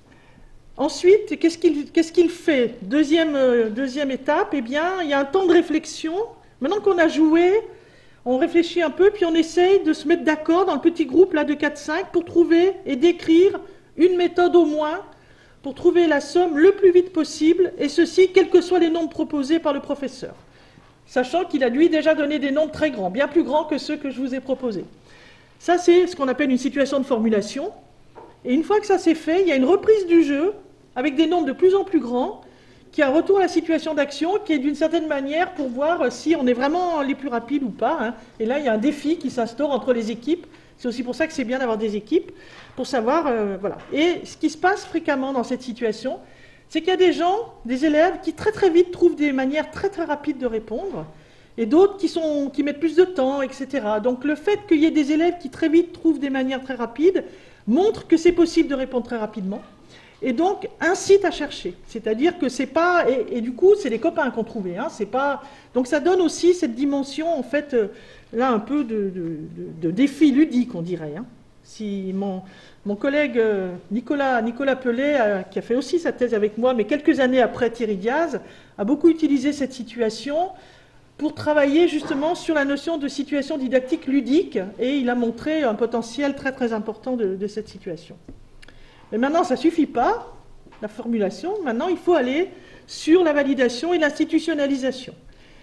Ensuite, qu'est-ce qu'il qu'est-ce qu'il fait? Deuxième, euh, deuxième étape, eh bien il y a un temps de réflexion. Maintenant qu'on a joué, on réfléchit un peu, puis on essaye de se mettre d'accord dans le petit groupe là de quatre cinq pour trouver et décrire une méthode au moins pour trouver la somme le plus vite possible, et ceci quels que soient les nombres proposés par le professeur, sachant qu'il a lui déjà donné des nombres très grands, bien plus grands que ceux que je vous ai proposés. Ça, c'est ce qu'on appelle une situation de formulation. Et une fois que ça c'est fait, il y a une reprise du jeu, avec des nombres de plus en plus grands, qui a un retour à la situation d'action, qui est d'une certaine manière pour voir si on est vraiment les plus rapides ou pas, hein. Et là, il y a un défi qui s'instaure entre les équipes. C'est aussi pour ça que c'est bien d'avoir des équipes, pour savoir, euh, voilà. Et ce qui se passe fréquemment dans cette situation, c'est qu'il y a des gens, des élèves, qui très très vite trouvent des manières très très rapides de répondre, et d'autres qui, sont, qui mettent plus de temps, et cetera. Donc le fait qu'il y ait des élèves qui très vite trouvent des manières très rapides montre que c'est possible de répondre très rapidement, et donc incite à chercher. C'est-à-dire que c'est pas... Et, et du coup, c'est les copains qu'on trouvait, hein, c'est pas... Donc ça donne aussi cette dimension, en fait, euh, là, un peu de, de, de, de défi ludique, on dirait, hein. Si mon, mon collègue euh, Nicolas, Nicolas Pellet, euh, qui a fait aussi sa thèse avec moi, mais quelques années après Thierry Diaz, a beaucoup utilisé cette situation pour travailler justement sur la notion de situation didactique ludique, et il a montré un potentiel très très important de, de cette situation. Mais maintenant, ça ne suffit pas, la formulation, maintenant il faut aller sur la validation et l'institutionnalisation.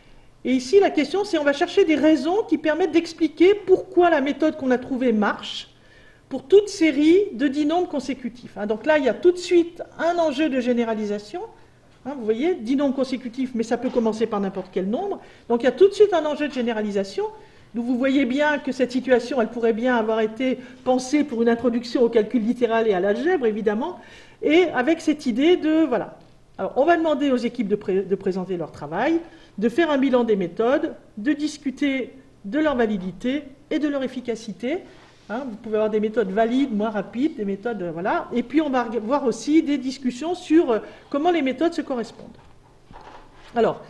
Et ici, la question, c'est on va chercher des raisons qui permettent d'expliquer pourquoi la méthode qu'on a trouvée marche pour toute série de dix nombres consécutifs. Donc là, il y a tout de suite un enjeu de généralisation. Vous voyez, dix nombres consécutifs, mais ça peut commencer par n'importe quel nombre. Donc il y a tout de suite un enjeu de généralisation. Donc vous voyez bien que cette situation, elle pourrait bien avoir été pensée pour une introduction au calcul littéral et à l'algèbre, évidemment, et avec cette idée de... Voilà. Alors on va demander aux équipes de, pré de présenter leur travail, de faire un bilan des méthodes, de discuter de leur validité et de leur efficacité. Hein, vous pouvez avoir des méthodes valides, moins rapides, des méthodes... Euh, voilà. Et puis on va voir aussi des discussions sur euh, comment les méthodes se correspondent. Alors,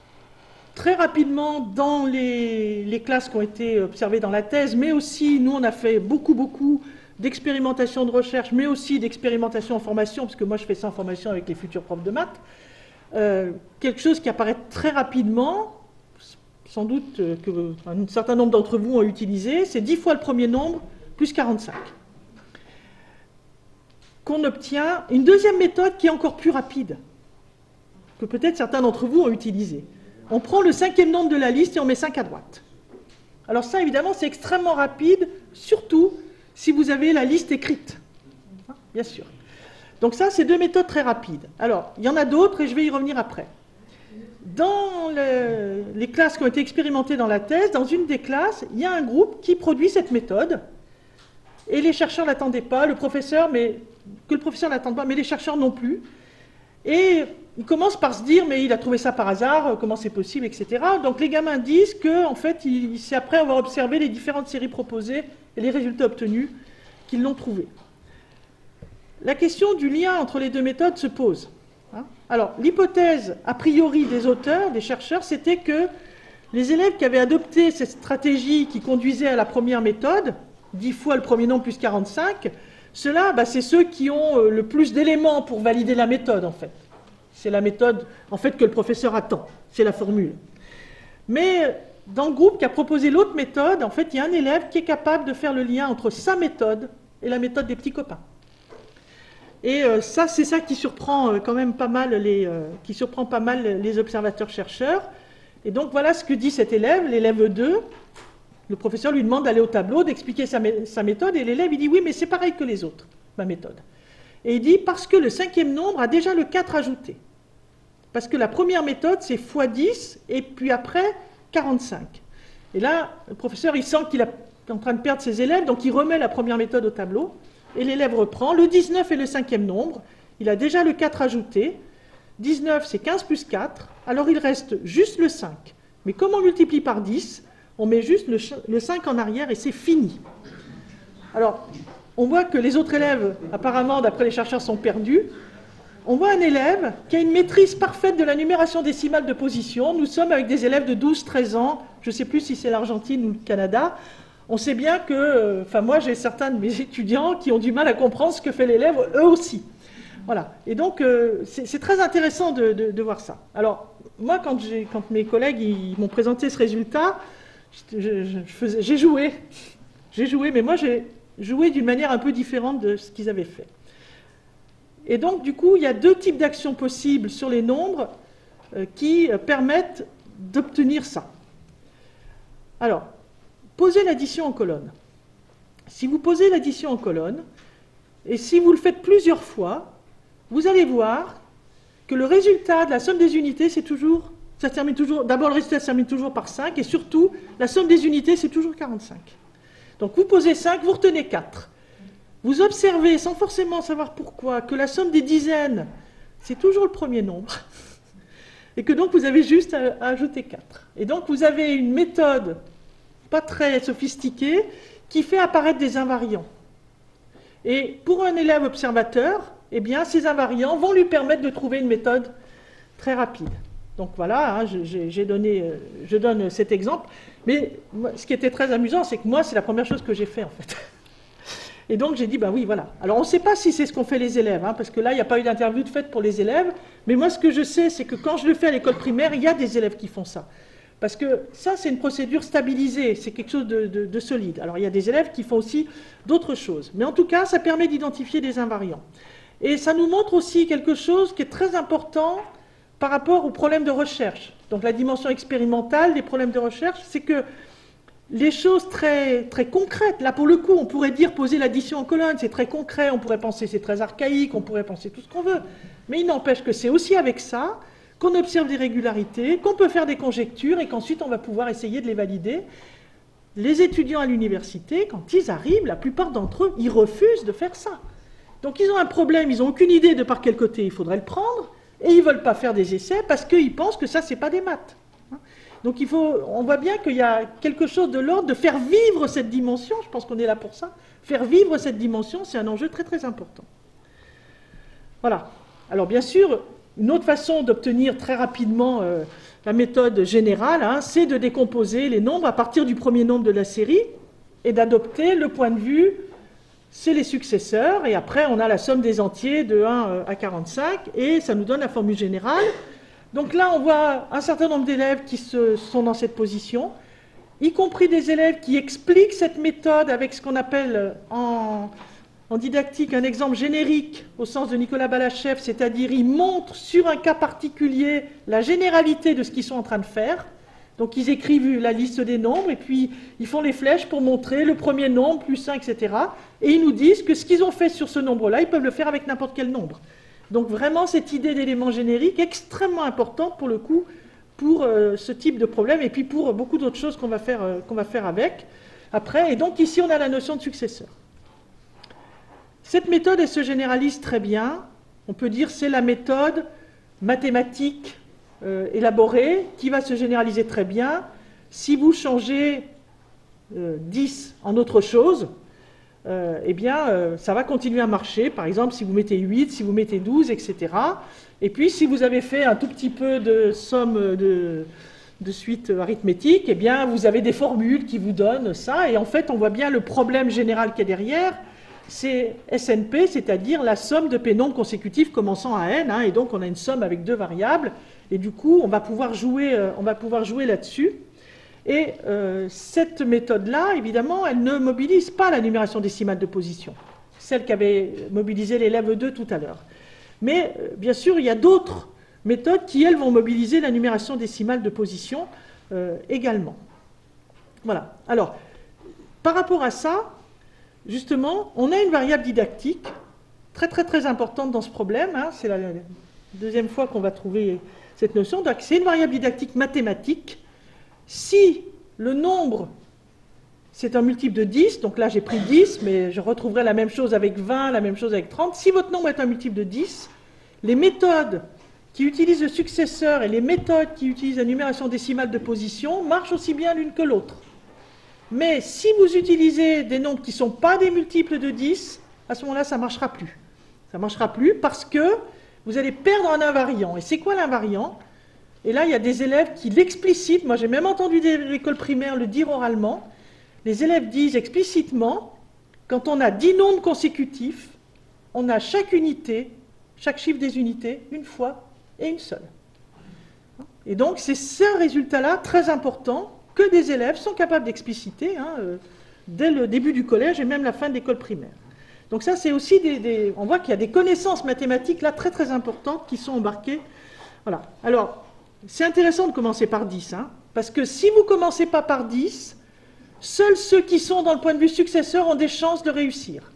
très rapidement, dans les, les classes qui ont été observées dans la thèse, mais aussi, nous, on a fait beaucoup, beaucoup d'expérimentation de recherche, mais aussi d'expérimentation en formation, parce que moi, je fais ça en formation avec les futurs profs de maths. Euh, quelque chose qui apparaît très rapidement, sans doute que un certain nombre d'entre vous ont utilisé, c'est dix fois le premier nombre, plus quarante-cinq. Qu'on obtient une deuxième méthode qui est encore plus rapide, que peut-être certains d'entre vous ont utilisé. On prend le cinquième nombre de la liste et on met cinq à droite. Alors ça, évidemment, c'est extrêmement rapide, surtout si vous avez la liste écrite. Bien sûr. Donc ça, c'est deux méthodes très rapides. Alors, il y en a d'autres et je vais y revenir après. Dans le, les classes qui ont été expérimentées dans la thèse, dans une des classes, il y a un groupe qui produit cette méthode et les chercheurs ne l'attendaient pas, le professeur, mais que le professeur n'attende pas, mais les chercheurs non plus. Et ils commencent par se dire, mais il a trouvé ça par hasard, comment c'est possible, et cetera. Donc les gamins disent que, en fait, c'est après avoir observé les différentes séries proposées et les résultats obtenus qu'ils l'ont trouvé. La question du lien entre les deux méthodes se pose. Alors, l'hypothèse a priori des auteurs, des chercheurs, c'était que les élèves qui avaient adopté cette stratégie qui conduisait à la première méthode, dix fois le premier nombre plus quarante-cinq, ceux-là, bah, c'est ceux qui ont le plus d'éléments pour valider la méthode, en fait. C'est la méthode, en fait, que le professeur attend. C'est la formule. Mais dans le groupe qui a proposé l'autre méthode, en fait, il y a un élève qui est capable de faire le lien entre sa méthode et la méthode des petits copains. Et euh, ça, c'est ça qui surprend euh, quand même pas mal les, euh, qui surprend pas mal les observateurs-chercheurs. Et donc, voilà ce que dit cet élève, l'élève deux. Le professeur lui demande d'aller au tableau, d'expliquer sa, sa méthode, et l'élève, il dit « Oui, mais c'est pareil que les autres, ma méthode. » Et il dit « Parce que le cinquième nombre a déjà le quatre ajouté. Parce que la première méthode, c'est fois dix, et puis après, quarante-cinq. » Et là, le professeur, il sent qu'il est en train de perdre ses élèves, donc il remet la première méthode au tableau. Et l'élève reprend, le dix-neuf est le cinquième nombre, il a déjà le quatre ajouté, dix-neuf c'est quinze plus quatre, alors il reste juste le cinq. Mais comme on multiplie par dix, on met juste le, le cinq en arrière et c'est fini. Alors, on voit que les autres élèves, apparemment, d'après les chercheurs, sont perdus. On voit un élève qui a une maîtrise parfaite de la numération décimale de position. Nous sommes avec des élèves de douze treize ans, je ne sais plus si c'est l'Argentine ou le Canada. On sait bien que, enfin moi j'ai certains de mes étudiants qui ont du mal à comprendre ce que fait l'élève, eux aussi. Voilà. Et donc euh, c'est très intéressant de, de, de voir ça. Alors moi quand, quand mes collègues m'ont présenté ce résultat, j'ai joué, j'ai joué, mais moi j'ai joué d'une manière un peu différente de ce qu'ils avaient fait. Et donc du coup il y a deux types d'actions possibles sur les nombres euh, qui permettent d'obtenir ça. Alors, posez l'addition en colonne. Si vous posez l'addition en colonne, et si vous le faites plusieurs fois, vous allez voir que le résultat de la somme des unités, c'est toujours, ça termine toujours, d'abord le résultat se termine toujours par cinq, et surtout, la somme des unités, c'est toujours quarante-cinq. Donc vous posez cinq, vous retenez quatre. Vous observez, sans forcément savoir pourquoi, que la somme des dizaines, c'est toujours le premier nombre, et que donc vous avez juste à, à ajouter quatre. Et donc vous avez une méthode pas très sophistiqué, qui fait apparaître des invariants. Et pour un élève observateur, eh bien, ces invariants vont lui permettre de trouver une méthode très rapide. Donc voilà, hein, j'ai donné, je donne cet exemple. Mais ce qui était très amusant, c'est que moi, c'est la première chose que j'ai fait, en fait. Et donc j'ai dit, ben oui, voilà. Alors on ne sait pas si c'est ce qu'ont fait les élèves, hein, parce que là, il n'y a pas eu d'interview de fait pour les élèves. Mais moi, ce que je sais, c'est que quand je le fais à l'école primaire, il y a des élèves qui font ça. Parce que ça, c'est une procédure stabilisée, c'est quelque chose de, de, de solide. Alors, il y a des élèves qui font aussi d'autres choses. Mais en tout cas, ça permet d'identifier des invariants. Et ça nous montre aussi quelque chose qui est très important par rapport aux problèmes de recherche. Donc, la dimension expérimentale des problèmes de recherche, c'est que les choses très, très concrètes, là, pour le coup, on pourrait dire poser l'addition en colonne, c'est très concret, on pourrait penser c'est très archaïque, on pourrait penser tout ce qu'on veut. Mais il n'empêche que c'est aussi avec ça qu'on observe des régularités, qu'on peut faire des conjectures et qu'ensuite on va pouvoir essayer de les valider. Les étudiants à l'université, quand ils arrivent, la plupart d'entre eux, ils refusent de faire ça. Donc ils ont un problème, ils n'ont aucune idée de par quel côté il faudrait le prendre, et ils ne veulent pas faire des essais parce qu'ils pensent que ça, c'est pas des maths. Donc il faut, on voit bien qu'il y a quelque chose de l'ordre de faire vivre cette dimension, je pense qu'on est là pour ça, faire vivre cette dimension, c'est un enjeu très très important. Voilà. Alors bien sûr, une autre façon d'obtenir très rapidement euh, la méthode générale, hein, c'est de décomposer les nombres à partir du premier nombre de la série et d'adopter le point de vue, c'est les successeurs, et après on a la somme des entiers de un à quarante-cinq, et ça nous donne la formule générale. Donc là, on voit un certain nombre d'élèves qui se, sont dans cette position, y compris des élèves qui expliquent cette méthode avec ce qu'on appelle en... en didactique, un exemple générique au sens de Nicolas Balachev, c'est-à-dire ils montrent sur un cas particulier la généralité de ce qu'ils sont en train de faire. Donc ils écrivent la liste des nombres et puis ils font les flèches pour montrer le premier nombre, plus un, et cetera. Et ils nous disent que ce qu'ils ont fait sur ce nombre-là, ils peuvent le faire avec n'importe quel nombre. Donc vraiment cette idée d'élément générique extrêmement importante pour le coup, pour euh, ce type de problème et puis pour beaucoup d'autres choses qu'on va faire, euh, qu'on va faire avec après. Et donc ici on a la notion de successeur. Cette méthode elle se généralise très bien. On peut dire c'est la méthode mathématique Euh, élaboré, qui va se généraliser très bien. Si vous changez euh, dix en autre chose, euh, eh bien, euh, ça va continuer à marcher. Par exemple, si vous mettez huit, si vous mettez douze, et cetera. Et puis, si vous avez fait un tout petit peu de somme de, de suite arithmétique, eh bien, vous avez des formules qui vous donnent ça. Et en fait, on voit bien le problème général qui est derrière. C'est S N P, c'est-à-dire la somme de p nombres consécutifs commençant à n. Hein, et donc, on a une somme avec deux variables. Et du coup, on va pouvoir jouer, euh, on va pouvoir jouer là-dessus. Et euh, cette méthode-là, évidemment, elle ne mobilise pas la numération décimale de position, celle qu'avait mobilisé l'élève deux tout à l'heure. Mais, euh, bien sûr, il y a d'autres méthodes qui, elles, vont mobiliser la numération décimale de position euh, également. Voilà. Alors, par rapport à ça, justement, on a une variable didactique très, très, très importante dans ce problème. Hein, c'est la deuxième fois qu'on va trouver cette notion. Donc, c'est une variable didactique mathématique. Si le nombre, c'est un multiple de dix, donc là j'ai pris dix, mais je retrouverai la même chose avec vingt, la même chose avec trente. Si votre nombre est un multiple de dix, les méthodes qui utilisent le successeur et les méthodes qui utilisent la numération décimale de position marchent aussi bien l'une que l'autre. Mais si vous utilisez des nombres qui ne sont pas des multiples de dix, à ce moment-là, ça ne marchera plus. Ça ne marchera plus parce que vous allez perdre un invariant. Et c'est quoi l'invariant? Et là, il y a des élèves qui l'explicitent. Moi, j'ai même entendu des écoles primaires le dire oralement. Les élèves disent explicitement, quand on a dix nombres consécutifs, on a chaque unité, chaque chiffre des unités, une fois et une seule. Et donc, c'est ce résultat-là, très important, que des élèves sont capables d'expliciter hein, euh, dès le début du collège et même la fin de l'école primaire. Donc ça, c'est aussi des, des... On voit qu'il y a des connaissances mathématiques là très très importantes qui sont embarquées. Voilà. Alors, c'est intéressant de commencer par dix, hein, parce que si vous ne commencez pas par dix, seuls ceux qui sont dans le point de vue successeur ont des chances de réussir.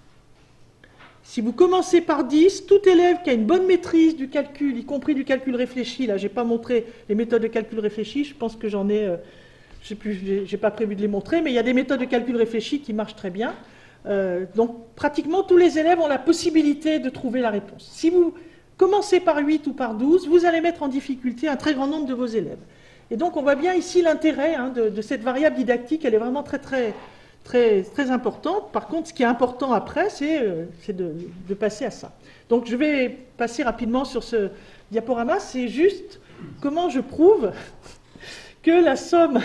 Si vous commencez par dix, tout élève qui a une bonne maîtrise du calcul, y compris du calcul réfléchi, là, je n'ai pas montré les méthodes de calcul réfléchi, je pense que j'en ai... Euh, je n'ai pas prévu de les montrer, mais il y a des méthodes de calcul réfléchi qui marchent très bien. Euh, donc, pratiquement tous les élèves ont la possibilité de trouver la réponse. Si vous commencez par huit ou par douze, vous allez mettre en difficulté un très grand nombre de vos élèves. Et donc, on voit bien ici l'intérêt hein, de, de cette variable didactique. Elle est vraiment très, très, très, très importante. Par contre, ce qui est important après, c'est euh, de, de passer à ça. Donc, je vais passer rapidement sur ce diaporama. C'est juste comment je prouve que la somme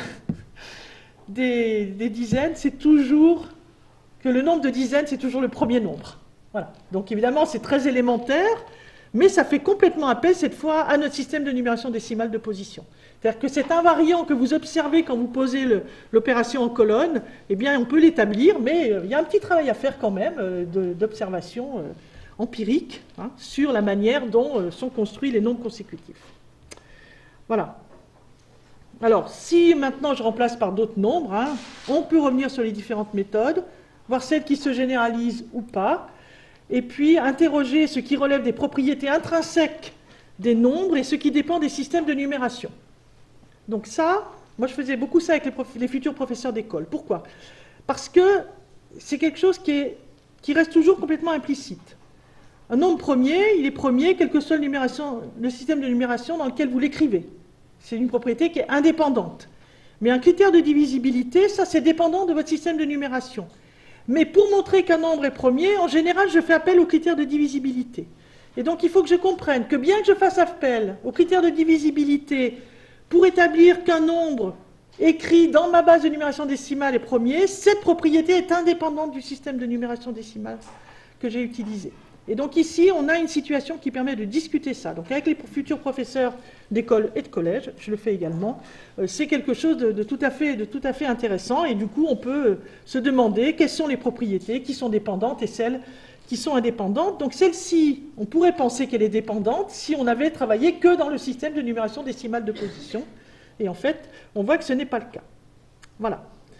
des, des dizaines, c'est toujours... que le nombre de dizaines, c'est toujours le premier nombre. Voilà. Donc évidemment, c'est très élémentaire, mais ça fait complètement appel cette fois à notre système de numération décimale de position. C'est-à-dire que cet invariant que vous observez quand vous posez l'opération en colonne, eh bien on peut l'établir, mais euh, il y a un petit travail à faire quand même euh, d'observation euh, empirique hein, sur la manière dont euh, sont construits les nombres consécutifs. Voilà. Alors, si maintenant je remplace par d'autres nombres, hein, on peut revenir sur les différentes méthodes, voir celles qui se généralisent ou pas, et puis interroger ce qui relève des propriétés intrinsèques des nombres et ce qui dépend des systèmes de numération. Donc ça, moi je faisais beaucoup ça avec les, les futurs professeurs d'école. Pourquoi? Parce que c'est quelque chose qui, est, qui reste toujours complètement implicite. Un nombre premier, il est premier, quel que soit le, le système de numération dans lequel vous l'écrivez. C'est une propriété qui est indépendante. Mais un critère de divisibilité, ça c'est dépendant de votre système de numération. Mais pour montrer qu'un nombre est premier, en général, je fais appel au critère de divisibilité. Et donc, il faut que je comprenne que bien que je fasse appel au critère de divisibilité pour établir qu'un nombre écrit dans ma base de numération décimale est premier, cette propriété est indépendante du système de numération décimale que j'ai utilisé. Et donc ici, on a une situation qui permet de discuter ça. Donc avec les futurs professeurs d'école et de collège, je le fais également, euh, c'est quelque chose de, de, tout à fait, de tout à fait intéressant. Et du coup, on peut euh, se demander quelles sont les propriétés qui sont dépendantes et celles qui sont indépendantes. Donc celle-ci, on pourrait penser qu'elle est dépendante si on avait travaillé que dans le système de numération décimale de position. Et en fait, on voit que ce n'est pas le cas. Voilà.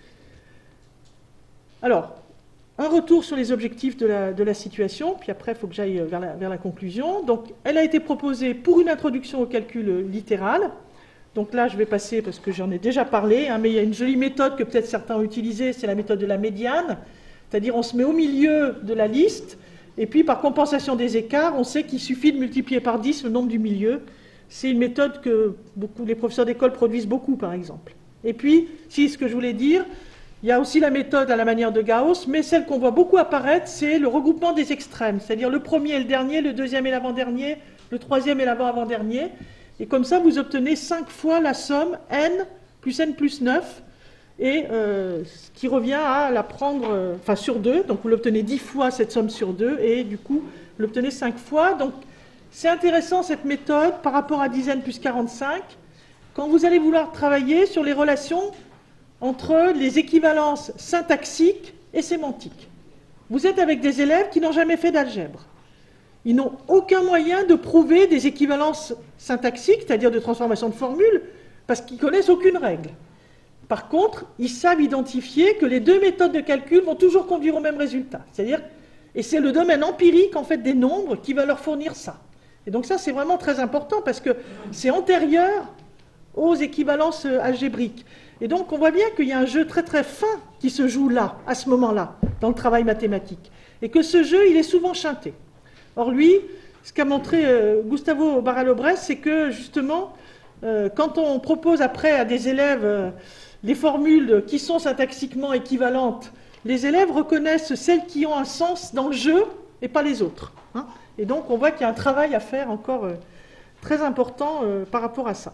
Alors, un retour sur les objectifs de la, de la situation, puis après, il faut que j'aille vers la, vers la conclusion. Donc, elle a été proposée pour une introduction au calcul littéral. Donc là, je vais passer, parce que j'en ai déjà parlé, hein, mais il y a une jolie méthode que peut-être certains ont utilisée, c'est la méthode de la médiane. C'est-à-dire, on se met au milieu de la liste, et puis par compensation des écarts, on sait qu'il suffit de multiplier par dix le nombre du milieu. C'est une méthode que beaucoup, les professeurs d'école produisent beaucoup, par exemple. Et puis, si ce que je voulais dire, il y a aussi la méthode à la manière de Gauss, mais celle qu'on voit beaucoup apparaître, c'est le regroupement des extrêmes, c'est-à-dire le premier et le dernier, le deuxième et l'avant-dernier, le troisième et l'avant-avant-dernier. Et comme ça, vous obtenez cinq fois la somme n plus n plus neuf, et euh, ce qui revient à la prendre euh, enfin, sur deux. Donc vous l'obtenez dix fois cette somme sur deux, et du coup, vous l'obtenez cinq fois. Donc c'est intéressant cette méthode par rapport à dix n plus quarante-cinq, quand vous allez vouloir travailler sur les relations entre les équivalences syntaxiques et sémantiques. Vous êtes avec des élèves qui n'ont jamais fait d'algèbre. Ils n'ont aucun moyen de prouver des équivalences syntaxiques, c'est-à-dire de transformation de formules, parce qu'ils ne connaissent aucune règle. Par contre, ils savent identifier que les deux méthodes de calcul vont toujours conduire au même résultat. C'est-à-dire, et c'est le domaine empirique en fait des nombres qui va leur fournir ça. Et donc ça, c'est vraiment très important parce que c'est antérieur aux équivalences algébriques. Et donc, on voit bien qu'il y a un jeu très très fin qui se joue là, à ce moment-là, dans le travail mathématique. Et que ce jeu, il est souvent chanté. Or, lui, ce qu'a montré euh, Gustavo Barral-Obrès, c'est que, justement, euh, quand on propose après à des élèves euh, les formules qui sont syntaxiquement équivalentes, les élèves reconnaissent celles qui ont un sens dans le jeu et pas les autres. Hein. Et donc, on voit qu'il y a un travail à faire encore euh, très important euh, par rapport à ça.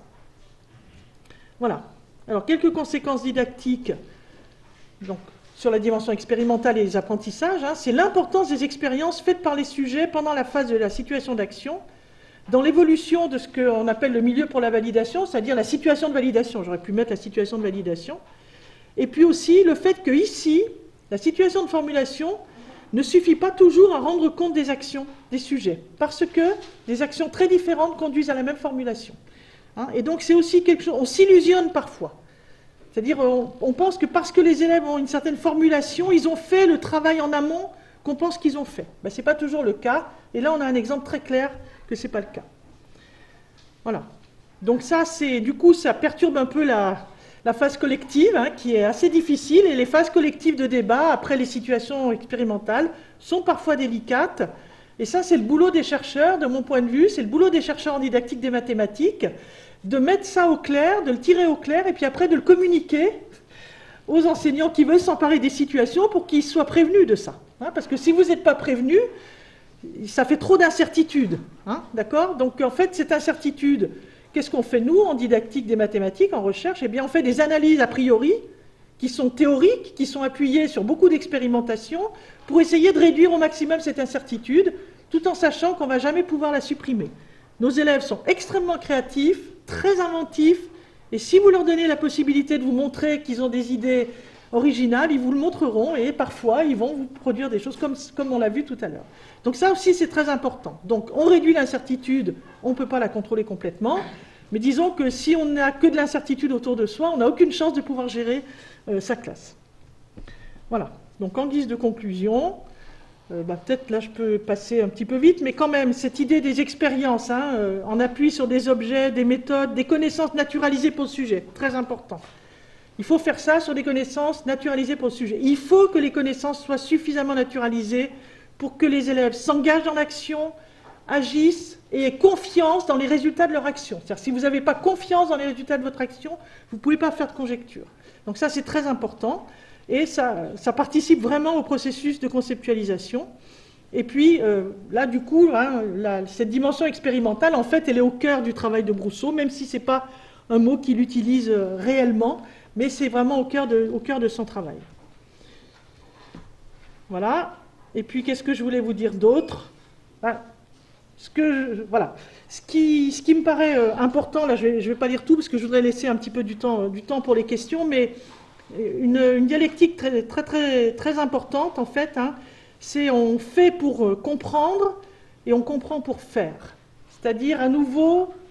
Voilà. Alors, quelques conséquences didactiques donc, sur la dimension expérimentale et les apprentissages. Hein, c'est l'importance des expériences faites par les sujets pendant la phase de la situation d'action, dans l'évolution de ce qu'on appelle le milieu pour la validation, c'est-à-dire la situation de validation. J'aurais pu mettre la situation de validation. Et puis aussi le fait que ici, la situation de formulation ne suffit pas toujours à rendre compte des actions des sujets, parce que des actions très différentes conduisent à la même formulation. Hein, et donc c'est aussi quelque chose, on s'illusionne parfois. C'est-à-dire on, on pense que parce que les élèves ont une certaine formulation, ils ont fait le travail en amont qu'on pense qu'ils ont fait. Ben, ce n'est pas toujours le cas, et là on a un exemple très clair que ce n'est pas le cas. Voilà. Donc ça, c'est du coup, ça perturbe un peu la, la phase collective, hein, qui est assez difficile, et les phases collectives de débat, après les situations expérimentales, sont parfois délicates. Et ça, c'est le boulot des chercheurs, de mon point de vue, c'est le boulot des chercheurs en didactique des mathématiques, de mettre ça au clair, de le tirer au clair, et puis après de le communiquer aux enseignants qui veulent s'emparer des situations pour qu'ils soient prévenus de ça. Hein, parce que si vous n'êtes pas prévenus, ça fait trop d'incertitudes. Hein, d'accord ? Donc en fait, cette incertitude, qu'est-ce qu'on fait nous en didactique des mathématiques, en recherche ? Eh bien, on fait des analyses a priori qui sont théoriques, qui sont appuyées sur beaucoup d'expérimentations, pour essayer de réduire au maximum cette incertitude, tout en sachant qu'on ne va jamais pouvoir la supprimer. Nos élèves sont extrêmement créatifs, très inventifs, et si vous leur donnez la possibilité de vous montrer qu'ils ont des idées originales, ils vous le montreront, et parfois, ils vont vous produire des choses comme, comme on l'a vu tout à l'heure. Donc ça aussi, c'est très important. Donc on réduit l'incertitude, on ne peut pas la contrôler complètement, mais disons que si on n'a que de l'incertitude autour de soi, on n'a aucune chance de pouvoir gérer euh, sa classe. Voilà. Donc en guise de conclusion, euh, bah, peut-être là je peux passer un petit peu vite, mais quand même, cette idée des expériences, hein, euh, en appui sur des objets, des méthodes, des connaissances naturalisées pour le sujet, très important. Il faut faire ça sur des connaissances naturalisées pour le sujet. Il faut que les connaissances soient suffisamment naturalisées pour que les élèves s'engagent dans l'action, agissent et aient confiance dans les résultats de leur action. C'est-à-dire, si vous n'avez pas confiance dans les résultats de votre action, vous ne pouvez pas faire de conjecture. Donc ça, c'est très important. Et ça, ça participe vraiment au processus de conceptualisation. Et puis, euh, là, du coup, hein, la, cette dimension expérimentale, en fait, elle est au cœur du travail de Brousseau, même si ce n'est pas un mot qu'il utilise euh, réellement, mais c'est vraiment au cœur, de, au cœur de son travail. Voilà. Et puis, qu'est-ce que je voulais vous dire d'autre ? Ben, ce, que je, voilà. ce, qui, ce qui me paraît euh, important, là, je ne vais, je vais pas lire tout, parce que je voudrais laisser un petit peu du temps, euh, du temps pour les questions, mais une, une dialectique très, très, très, très importante, en fait, hein, c'est on fait pour euh, comprendre et on comprend pour faire. C'est-à-dire, à nouveau,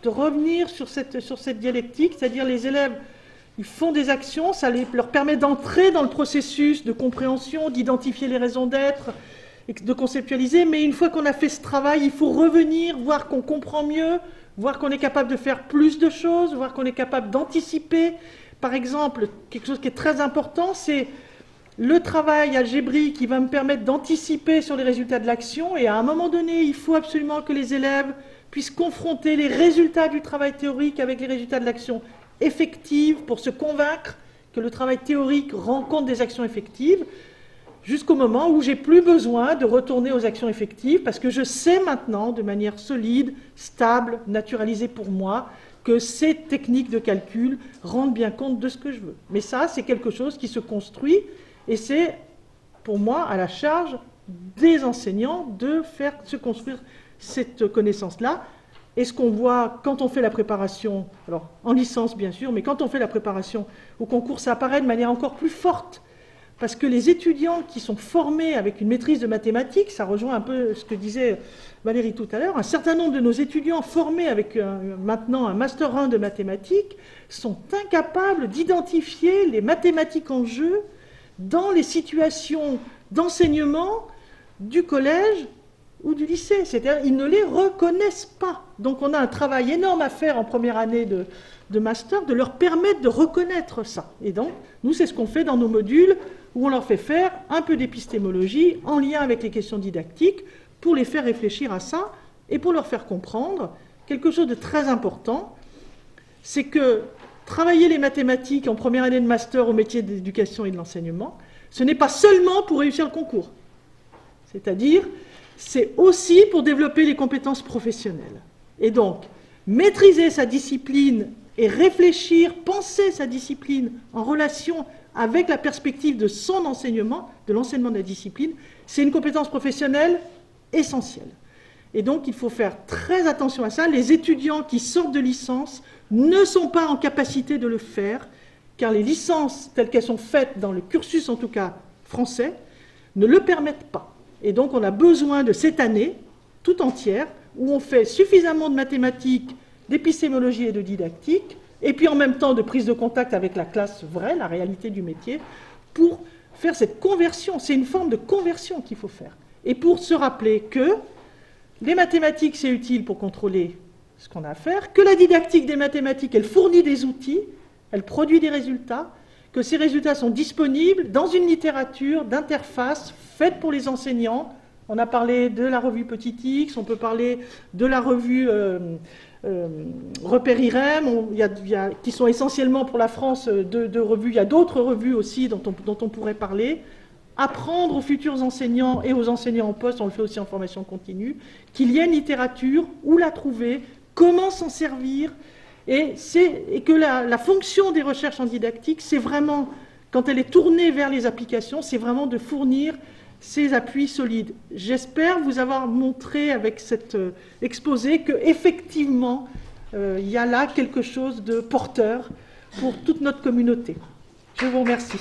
de revenir sur cette, sur cette dialectique, c'est-à-dire les élèves, ils font des actions, ça les, leur permet d'entrer dans le processus de compréhension, d'identifier les raisons d'être, de conceptualiser, mais une fois qu'on a fait ce travail, il faut revenir, voir qu'on comprend mieux, voir qu'on est capable de faire plus de choses, voir qu'on est capable d'anticiper. Par exemple, quelque chose qui est très important, c'est le travail algébrique qui va me permettre d'anticiper sur les résultats de l'action, et à un moment donné, il faut absolument que les élèves puissent confronter les résultats du travail théorique avec les résultats de l'action effective pour se convaincre que le travail théorique rencontre des actions effectives, jusqu'au moment où j'ai plus besoin de retourner aux actions effectives, parce que je sais maintenant, de manière solide, stable, naturalisée pour moi, que ces techniques de calcul rendent bien compte de ce que je veux. Mais ça, c'est quelque chose qui se construit, et c'est, pour moi, à la charge des enseignants de faire se construire cette connaissance-là. Et ce qu'on voit quand on fait la préparation, alors en licence bien sûr, mais quand on fait la préparation au concours, ça apparaît de manière encore plus forte. Parce que les étudiants qui sont formés avec une maîtrise de mathématiques, ça rejoint un peu ce que disait Valérie tout à l'heure, un certain nombre de nos étudiants formés avec un, maintenant un Master un de mathématiques sont incapables d'identifier les mathématiques en jeu dans les situations d'enseignement du collège ou du lycée. C'est-à-dire qu'ils ne les reconnaissent pas. Donc on a un travail énorme à faire en première année de, de master, de leur permettre de reconnaître ça. Et donc, nous, c'est ce qu'on fait dans nos modules, où on leur fait faire un peu d'épistémologie en lien avec les questions didactiques, pour les faire réfléchir à ça, et pour leur faire comprendre quelque chose de très important, c'est que travailler les mathématiques en première année de master au métier de l'éducation et de l'enseignement, ce n'est pas seulement pour réussir le concours. C'est-à-dire, c'est aussi pour développer les compétences professionnelles. Et donc, maîtriser sa discipline et réfléchir, penser sa discipline en relation avec la perspective de son enseignement, de l'enseignement de la discipline, c'est une compétence professionnelle essentielle. Et donc, il faut faire très attention à ça. Les étudiants qui sortent de licence ne sont pas en capacité de le faire, car les licences, telles qu'elles sont faites dans le cursus, en tout cas français, ne le permettent pas. Et donc, on a besoin de cette année, tout entière, où on fait suffisamment de mathématiques, d'épistémologie et de didactique, et puis en même temps de prise de contact avec la classe vraie, la réalité du métier, pour faire cette conversion. C'est une forme de conversion qu'il faut faire. Et pour se rappeler que les mathématiques, c'est utile pour contrôler ce qu'on a à faire, que la didactique des mathématiques, elle fournit des outils, elle produit des résultats, que ces résultats sont disponibles dans une littérature d'interface faite pour les enseignants. On a parlé de la revue Petit X, on peut parler de la revue euh, euh, Repère I R E M, on, y a, y a, qui sont essentiellement pour la France deux de revues. Il y a d'autres revues aussi dont on, dont on pourrait parler. Apprendre aux futurs enseignants et aux enseignants en poste, on le fait aussi en formation continue, qu'il y ait une littérature, où la trouver, comment s'en servir, et, et que la, la fonction des recherches en didactique, c'est vraiment, quand elle est tournée vers les applications, c'est vraiment de fournir ces appuis solides. J'espère vous avoir montré avec cet euh, exposé qu'effectivement, euh, il y a là quelque chose de porteur pour toute notre communauté. Je vous remercie.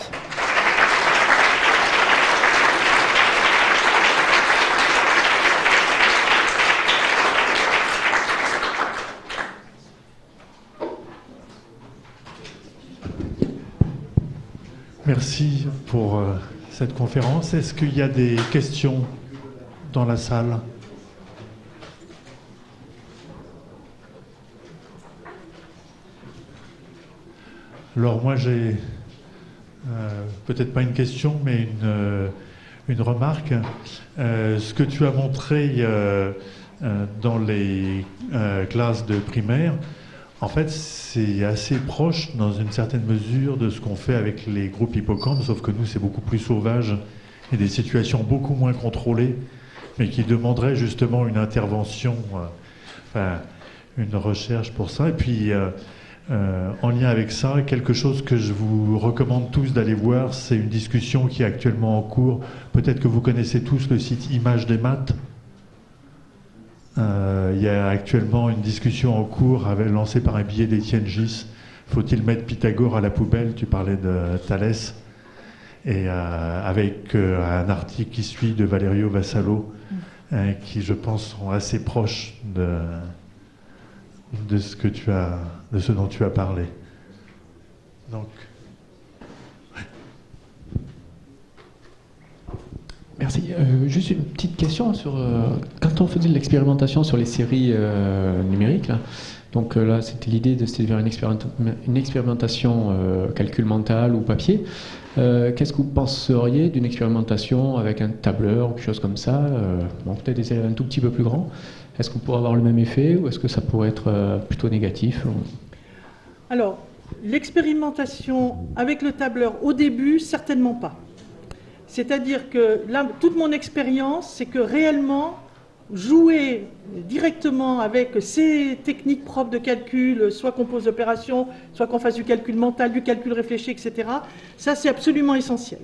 Merci pour euh, cette conférence. Est-ce qu'il y a des questions dans la salle ? Alors moi j'ai euh, peut-être pas une question, mais une, euh, une remarque. Euh, ce que tu as montré euh, euh, dans les euh, classes de primaire, en fait, c'est assez proche, dans une certaine mesure, de ce qu'on fait avec les groupes hippocampes, sauf que nous, c'est beaucoup plus sauvage et des situations beaucoup moins contrôlées, mais qui demanderaient justement une intervention, euh, enfin, une recherche pour ça. Et puis, euh, euh, en lien avec ça, quelque chose que je vous recommande tous d'aller voir, c'est une discussion qui est actuellement en cours. Peut-être que vous connaissez tous le site Images des maths. Euh, il y a actuellement une discussion en cours avec, lancée par un billet d'Étienne Gis. Faut-il mettre Pythagore à la poubelle? Tu parlais de Thalès. Et euh, avec euh, un article qui suit de Valerio Vassallo, mmh. hein, qui, je pense, sont assez proches de, de ce que tu as, de ce dont tu as parlé. Donc. Merci. Euh, juste une petite question sur euh, quand on faisait de l'expérimentation sur les séries euh, numériques, là, donc euh, là c'était l'idée de se faire une, expérimenta une expérimentation euh, calcul mental ou papier. Euh, Qu'est-ce que vous penseriez d'une expérimentation avec un tableur ou quelque chose comme ça, euh, bon, peut-être des élèves un tout petit peu plus grands? Est-ce qu'on pourrait avoir le même effet ou est-ce que ça pourrait être euh, plutôt négatif? Alors, l'expérimentation avec le tableur au début, certainement pas. C'est-à-dire que là, toute mon expérience, c'est que réellement, jouer directement avec ces techniques propres de calcul, soit qu'on pose l'opération, soit qu'on fasse du calcul mental, du calcul réfléchi, et cetera, ça c'est absolument essentiel.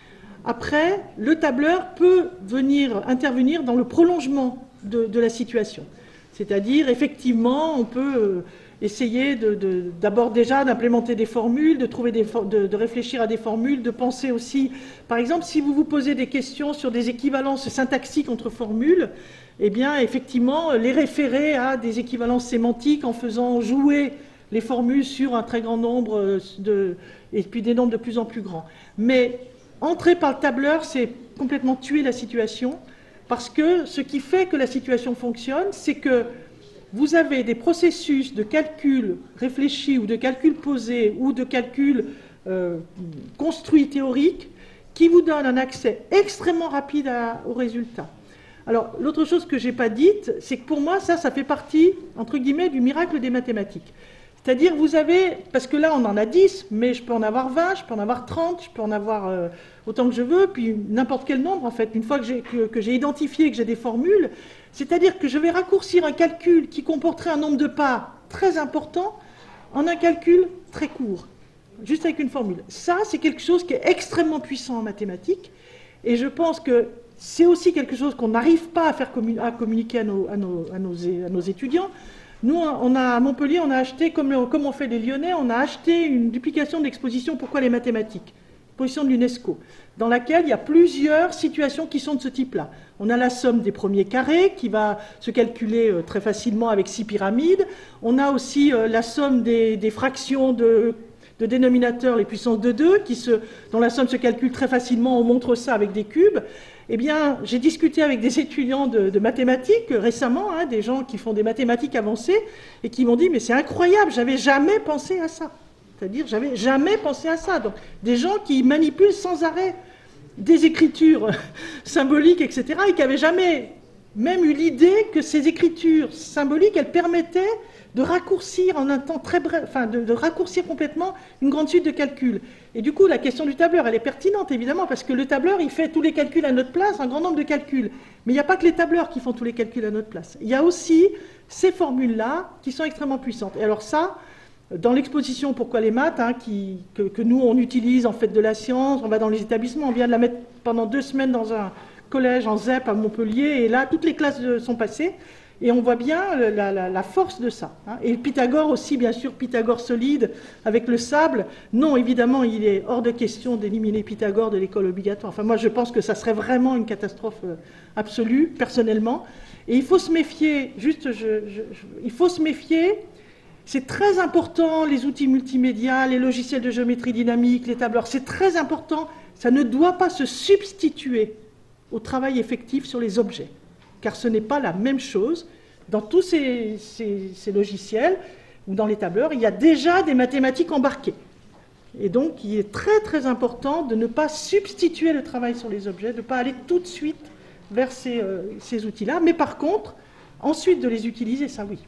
Après, le tableur peut venir intervenir dans le prolongement de, de la situation. C'est-à-dire, effectivement, on peut essayer d'abord de, de, déjà d'implémenter des formules, de, trouver des, de, de réfléchir à des formules, de penser aussi, par exemple, si vous vous posez des questions sur des équivalences syntaxiques entre formules, eh bien, effectivement, les référer à des équivalences sémantiques en faisant jouer les formules sur un très grand nombre, de, et puis des nombres de plus en plus grands. Mais entrer par le tableur, c'est complètement tuer la situation, parce que ce qui fait que la situation fonctionne, c'est que vous avez des processus de calcul réfléchi ou de calcul posé ou de calcul euh, construit théorique qui vous donnent un accès extrêmement rapide à, aux résultats. Alors, l'autre chose que je n'ai pas dite, c'est que pour moi, ça, ça fait partie, entre guillemets, du miracle des mathématiques. C'est-à-dire, vous avez, parce que là, on en a dix, mais je peux en avoir vingt, je peux en avoir trente, je peux en avoir euh, autant que je veux, puis n'importe quel nombre, en fait. Une fois que j'ai que, que j'ai identifié, que j'ai des formules, c'est-à-dire que je vais raccourcir un calcul qui comporterait un nombre de pas très important en un calcul très court, juste avec une formule. Ça, c'est quelque chose qui est extrêmement puissant en mathématiques, et je pense que c'est aussi quelque chose qu'on n'arrive pas à faire commun à communiquer à nos, à, nos, à, nos, à nos étudiants. Nous, on a, à Montpellier, on a acheté, comme, comme on fait les Lyonnais, on a acheté une duplication de l'exposition « Pourquoi les mathématiques ?» exposition de l'UNESCO, dans laquelle il y a plusieurs situations qui sont de ce type-là. On a la somme des premiers carrés, qui va se calculer très facilement avec six pyramides. On a aussi la somme des, des fractions de, de dénominateurs, les puissances de deux, qui se, dont la somme se calcule très facilement. On montre ça avec des cubes. Eh bien, j'ai discuté avec des étudiants de, de mathématiques récemment, hein, des gens qui font des mathématiques avancées, et qui m'ont dit « mais c'est incroyable, j'avais jamais pensé à ça ». C'est-à-dire, j'avais jamais pensé à ça. Donc, des gens qui manipulent sans arrêt des écritures symboliques, et cetera, et qui n'avaient jamais même eu l'idée que ces écritures symboliques, elles permettaient de raccourcir en un temps très bref, enfin, de, de raccourcir complètement une grande suite de calculs. Et du coup, la question du tableur, elle est pertinente, évidemment, parce que le tableur, il fait tous les calculs à notre place, un grand nombre de calculs. Mais il n'y a pas que les tableurs qui font tous les calculs à notre place. Il y a aussi ces formules-là qui sont extrêmement puissantes. Et alors ça, dans l'exposition « Pourquoi les maths hein, », qui, que, que nous, on utilise en fait de la science, on va dans les établissements, on vient de la mettre pendant deux semaines dans un collège en Z E P à Montpellier, et là, toutes les classes sont passées. Et on voit bien la, la, la force de ça. Hein. Et Pythagore aussi, bien sûr, Pythagore solide, avec le sable. Non, évidemment, il est hors de question d'éliminer Pythagore de l'école obligatoire. Enfin, moi, je pense que ça serait vraiment une catastrophe absolue, personnellement. Et il faut se méfier, juste, je, je, je, il faut se méfier. C'est très important, les outils multimédia, les logiciels de géométrie dynamique, les tableurs, c'est très important. Ça ne doit pas se substituer au travail effectif sur les objets. Car ce n'est pas la même chose. Dans tous ces, ces, ces logiciels ou dans les tableurs, il y a déjà des mathématiques embarquées. Et donc, il est très très important de ne pas substituer le travail sur les objets, de ne pas aller tout de suite vers ces, euh, ces outils-là, mais par contre, ensuite de les utiliser, ça oui.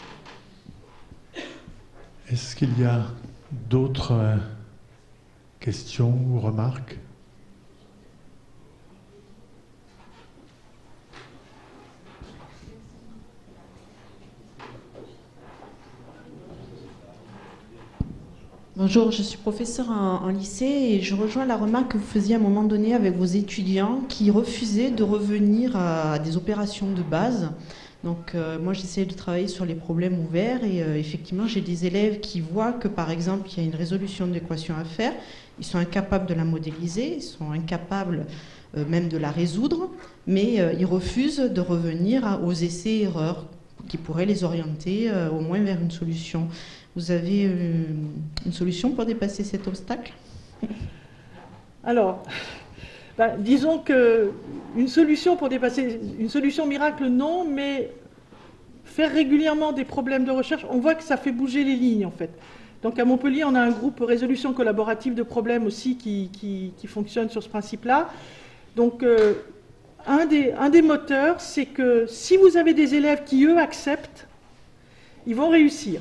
Est-ce qu'il y a d'autres euh, questions ou remarques ? Bonjour, je suis professeure en, en lycée et je rejoins la remarque que vous faisiez à un moment donné avec vos étudiants qui refusaient de revenir à des opérations de base. Donc euh, moi j'essaie de travailler sur les problèmes ouverts et euh, effectivement j'ai des élèves qui voient que par exemple il y a une résolution d'équation à faire, ils sont incapables de la modéliser, ils sont incapables euh, même de la résoudre, mais euh, ils refusent de revenir à, aux essais-erreurs qui pourrait les orienter euh, au moins vers une solution. Vous avez euh, une solution pour dépasser cet obstacle? Alors, ben, disons qu'une solution pour dépasser, une solution miracle, non, mais faire régulièrement des problèmes de recherche, on voit que ça fait bouger les lignes, en fait. Donc à Montpellier, on a un groupe résolution collaborative de problèmes aussi qui, qui, qui fonctionne sur ce principe-là. Donc, euh, un, des, un des moteurs, c'est que si vous avez des élèves qui, eux, acceptent, ils vont réussir.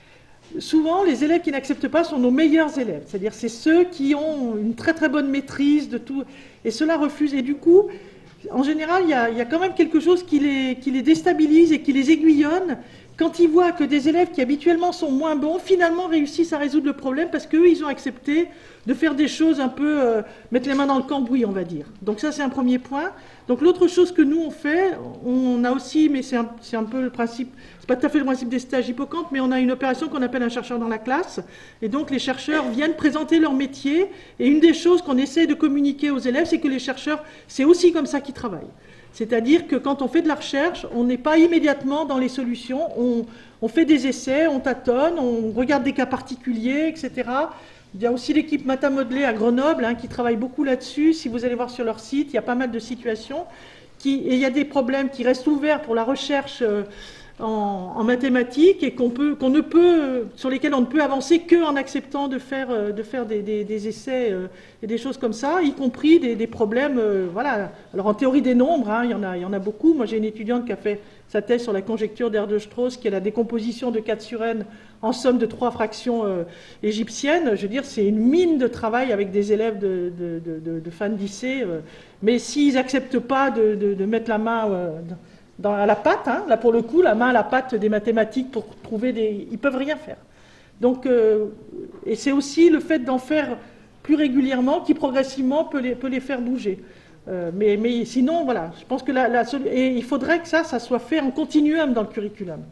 Souvent, les élèves qui n'acceptent pas sont nos meilleurs élèves. C'est-à-dire, c'est ceux qui ont une très très bonne maîtrise de tout, et ceux-là refusent. Et du coup, en général, il y a, il y a quand même quelque chose qui les, qui les déstabilise et qui les aiguillonne quand ils voient que des élèves qui habituellement sont moins bons, finalement réussissent à résoudre le problème parce qu'eux, ils ont accepté de faire des choses un peu, euh, mettre les mains dans le cambouis, on va dire. Donc ça, c'est un premier point. Donc l'autre chose que nous, on fait, on a aussi, mais c'est un, c'est un peu le principe, c'est pas tout à fait le principe des stages hippocampes, mais on a une opération qu'on appelle un chercheur dans la classe. Et donc les chercheurs viennent présenter leur métier. Et une des choses qu'on essaie de communiquer aux élèves, c'est que les chercheurs, c'est aussi comme ça qu'ils travaillent. C'est-à-dire que quand on fait de la recherche, on n'est pas immédiatement dans les solutions, on, on fait des essais, on tâtonne, on regarde des cas particuliers, et cetera. Il y a aussi l'équipe Mata Modelé à Grenoble hein, qui travaille beaucoup là-dessus. Si vous allez voir sur leur site, il y a pas mal de situations. Qui, et il y a des problèmes qui restent ouverts pour la recherche euh, en, en mathématiques et qu'on peut, qu'on ne peut, sur lesquels on ne peut avancer qu'en acceptant de faire, euh, de faire des, des, des essais euh, et des choses comme ça, y compris des, des problèmes. Euh, voilà. Alors en théorie des nombres, hein, il y en a, il y en a beaucoup. Moi j'ai une étudiante qui a fait sa thèse sur la conjecture d'Erdős-Strauss, qui est la décomposition de quatre sur n en somme de trois fractions euh, égyptiennes. Je veux dire, c'est une mine de travail avec des élèves de, de, de, de, de fin de lycée. Euh, mais s'ils n'acceptent pas de, de, de mettre la main euh, dans, à la pâte, hein, là pour le coup, la main à la pâte des mathématiques pour trouver des... Ils ne peuvent rien faire. Donc, euh, et c'est aussi le fait d'en faire plus régulièrement qui progressivement peut les, peut les faire bouger. Euh, mais, mais sinon, voilà, je pense que la, la, et il faudrait que ça, ça soit fait en continuum dans le curriculum,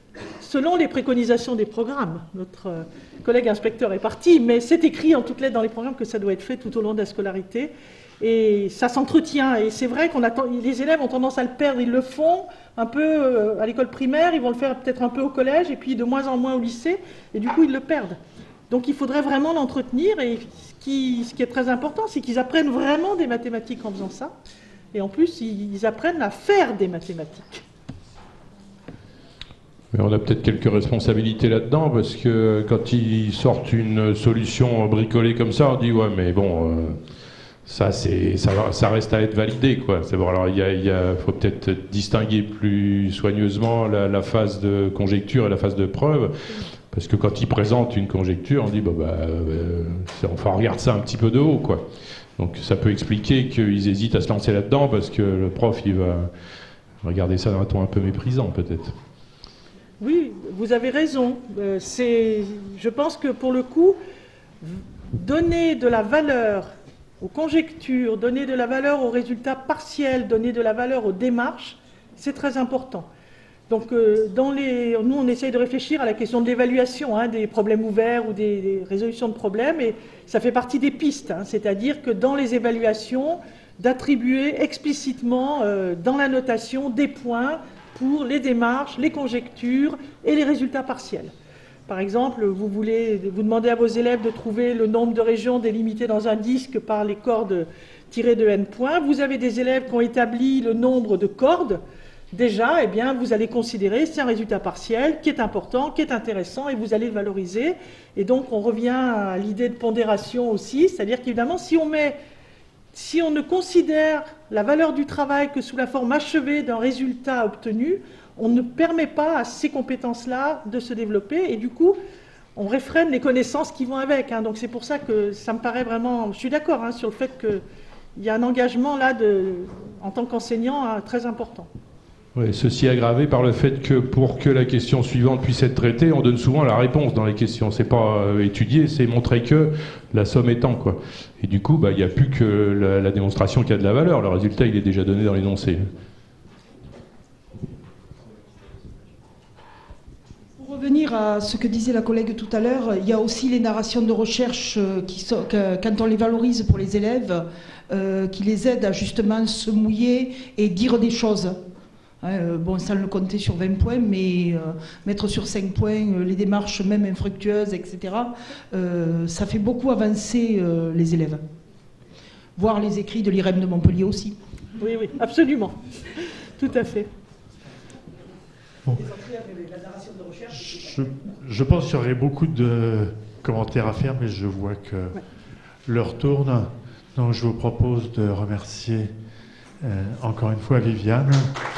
selon les préconisations des programmes. Notre euh, collègue inspecteur est parti, mais c'est écrit en toutes lettres dans les programmes que ça doit être fait tout au long de la scolarité, et ça s'entretient. Et c'est vrai qu'on attend, les élèves ont tendance à le perdre, ils le font un peu euh, à l'école primaire, ils vont le faire peut-être un peu au collège, et puis de moins en moins au lycée, et du coup ils le perdent. Donc il faudrait vraiment l'entretenir, et ce qui, ce qui est très important, c'est qu'ils apprennent vraiment des mathématiques en faisant ça, et en plus ils apprennent à faire des mathématiques. Mais on a peut-être quelques responsabilités là-dedans, parce que quand ils sortent une solution bricolée comme ça, on dit ouais mais bon, euh, ça, c'est, ça, ça reste à être validé, quoi. C'est bon, alors il y a, il y a, faut peut-être distinguer plus soigneusement la, la phase de conjecture et la phase de preuve. Parce que quand ils présentent une conjecture, on dit bah, bah, euh, enfin, on regarde ça un petit peu de haut, quoi. Donc ça peut expliquer qu'ils hésitent à se lancer là-dedans parce que le prof il va regarder ça d'un ton un peu méprisant, peut-être. Oui, vous avez raison. Euh, c'est, je pense que pour le coup, donner de la valeur aux conjectures, donner de la valeur aux résultats partiels, donner de la valeur aux démarches, c'est très important. Donc, euh, dans les, nous, on essaye de réfléchir à la question de l'évaluation hein, des problèmes ouverts ou des, des résolutions de problèmes, et ça fait partie des pistes. Hein, c'est-à-dire que dans les évaluations, d'attribuer explicitement euh, dans la notation des points pour les démarches, les conjectures et les résultats partiels. Par exemple, vous voulez, vous demandez à vos élèves de trouver le nombre de régions délimitées dans un disque par les cordes tirées de n points. Vous avez des élèves qui ont établi le nombre de cordes. Déjà, eh bien, vous allez considérer c'est un résultat partiel qui est important, qui est intéressant, et vous allez le valoriser. Et donc, on revient à l'idée de pondération aussi, c'est-à-dire qu'évidemment, si on met, si on ne considère la valeur du travail que sous la forme achevée d'un résultat obtenu, on ne permet pas à ces compétences-là de se développer, et du coup, on réfrène les connaissances qui vont avec. Hein. Donc, c'est pour ça que ça me paraît vraiment... Je suis d'accord hein, sur le fait qu'il y a un engagement là, de, en tant qu'enseignant, hein, très important. Oui, ceci aggravé par le fait que pour que la question suivante puisse être traitée, on donne souvent la réponse dans les questions. C'est pas euh, étudier, c'est montrer que la somme étant, quoi. Et du coup, bah, il n'y a plus que la, la démonstration qui a de la valeur. Le résultat, il est déjà donné dans l'énoncé. Pour revenir à ce que disait la collègue tout à l'heure, il y a aussi les narrations de recherche qui sont, que, quand on les valorise pour les élèves, euh, qui les aident à justement se mouiller et dire des choses. Hein, euh, bon, sans le compter sur vingt points, mais euh, mettre sur cinq points euh, les démarches même infructueuses, et cetera, euh, ça fait beaucoup avancer euh, les élèves. Voir les écrits de l'I R E M de Montpellier aussi. Oui, oui, absolument. Tout à fait. Bon. Je, je pense qu'il y aurait beaucoup de commentaires à faire, mais je vois que ouais. l'heure tourne. Donc je vous propose de remercier euh, encore une fois Viviane.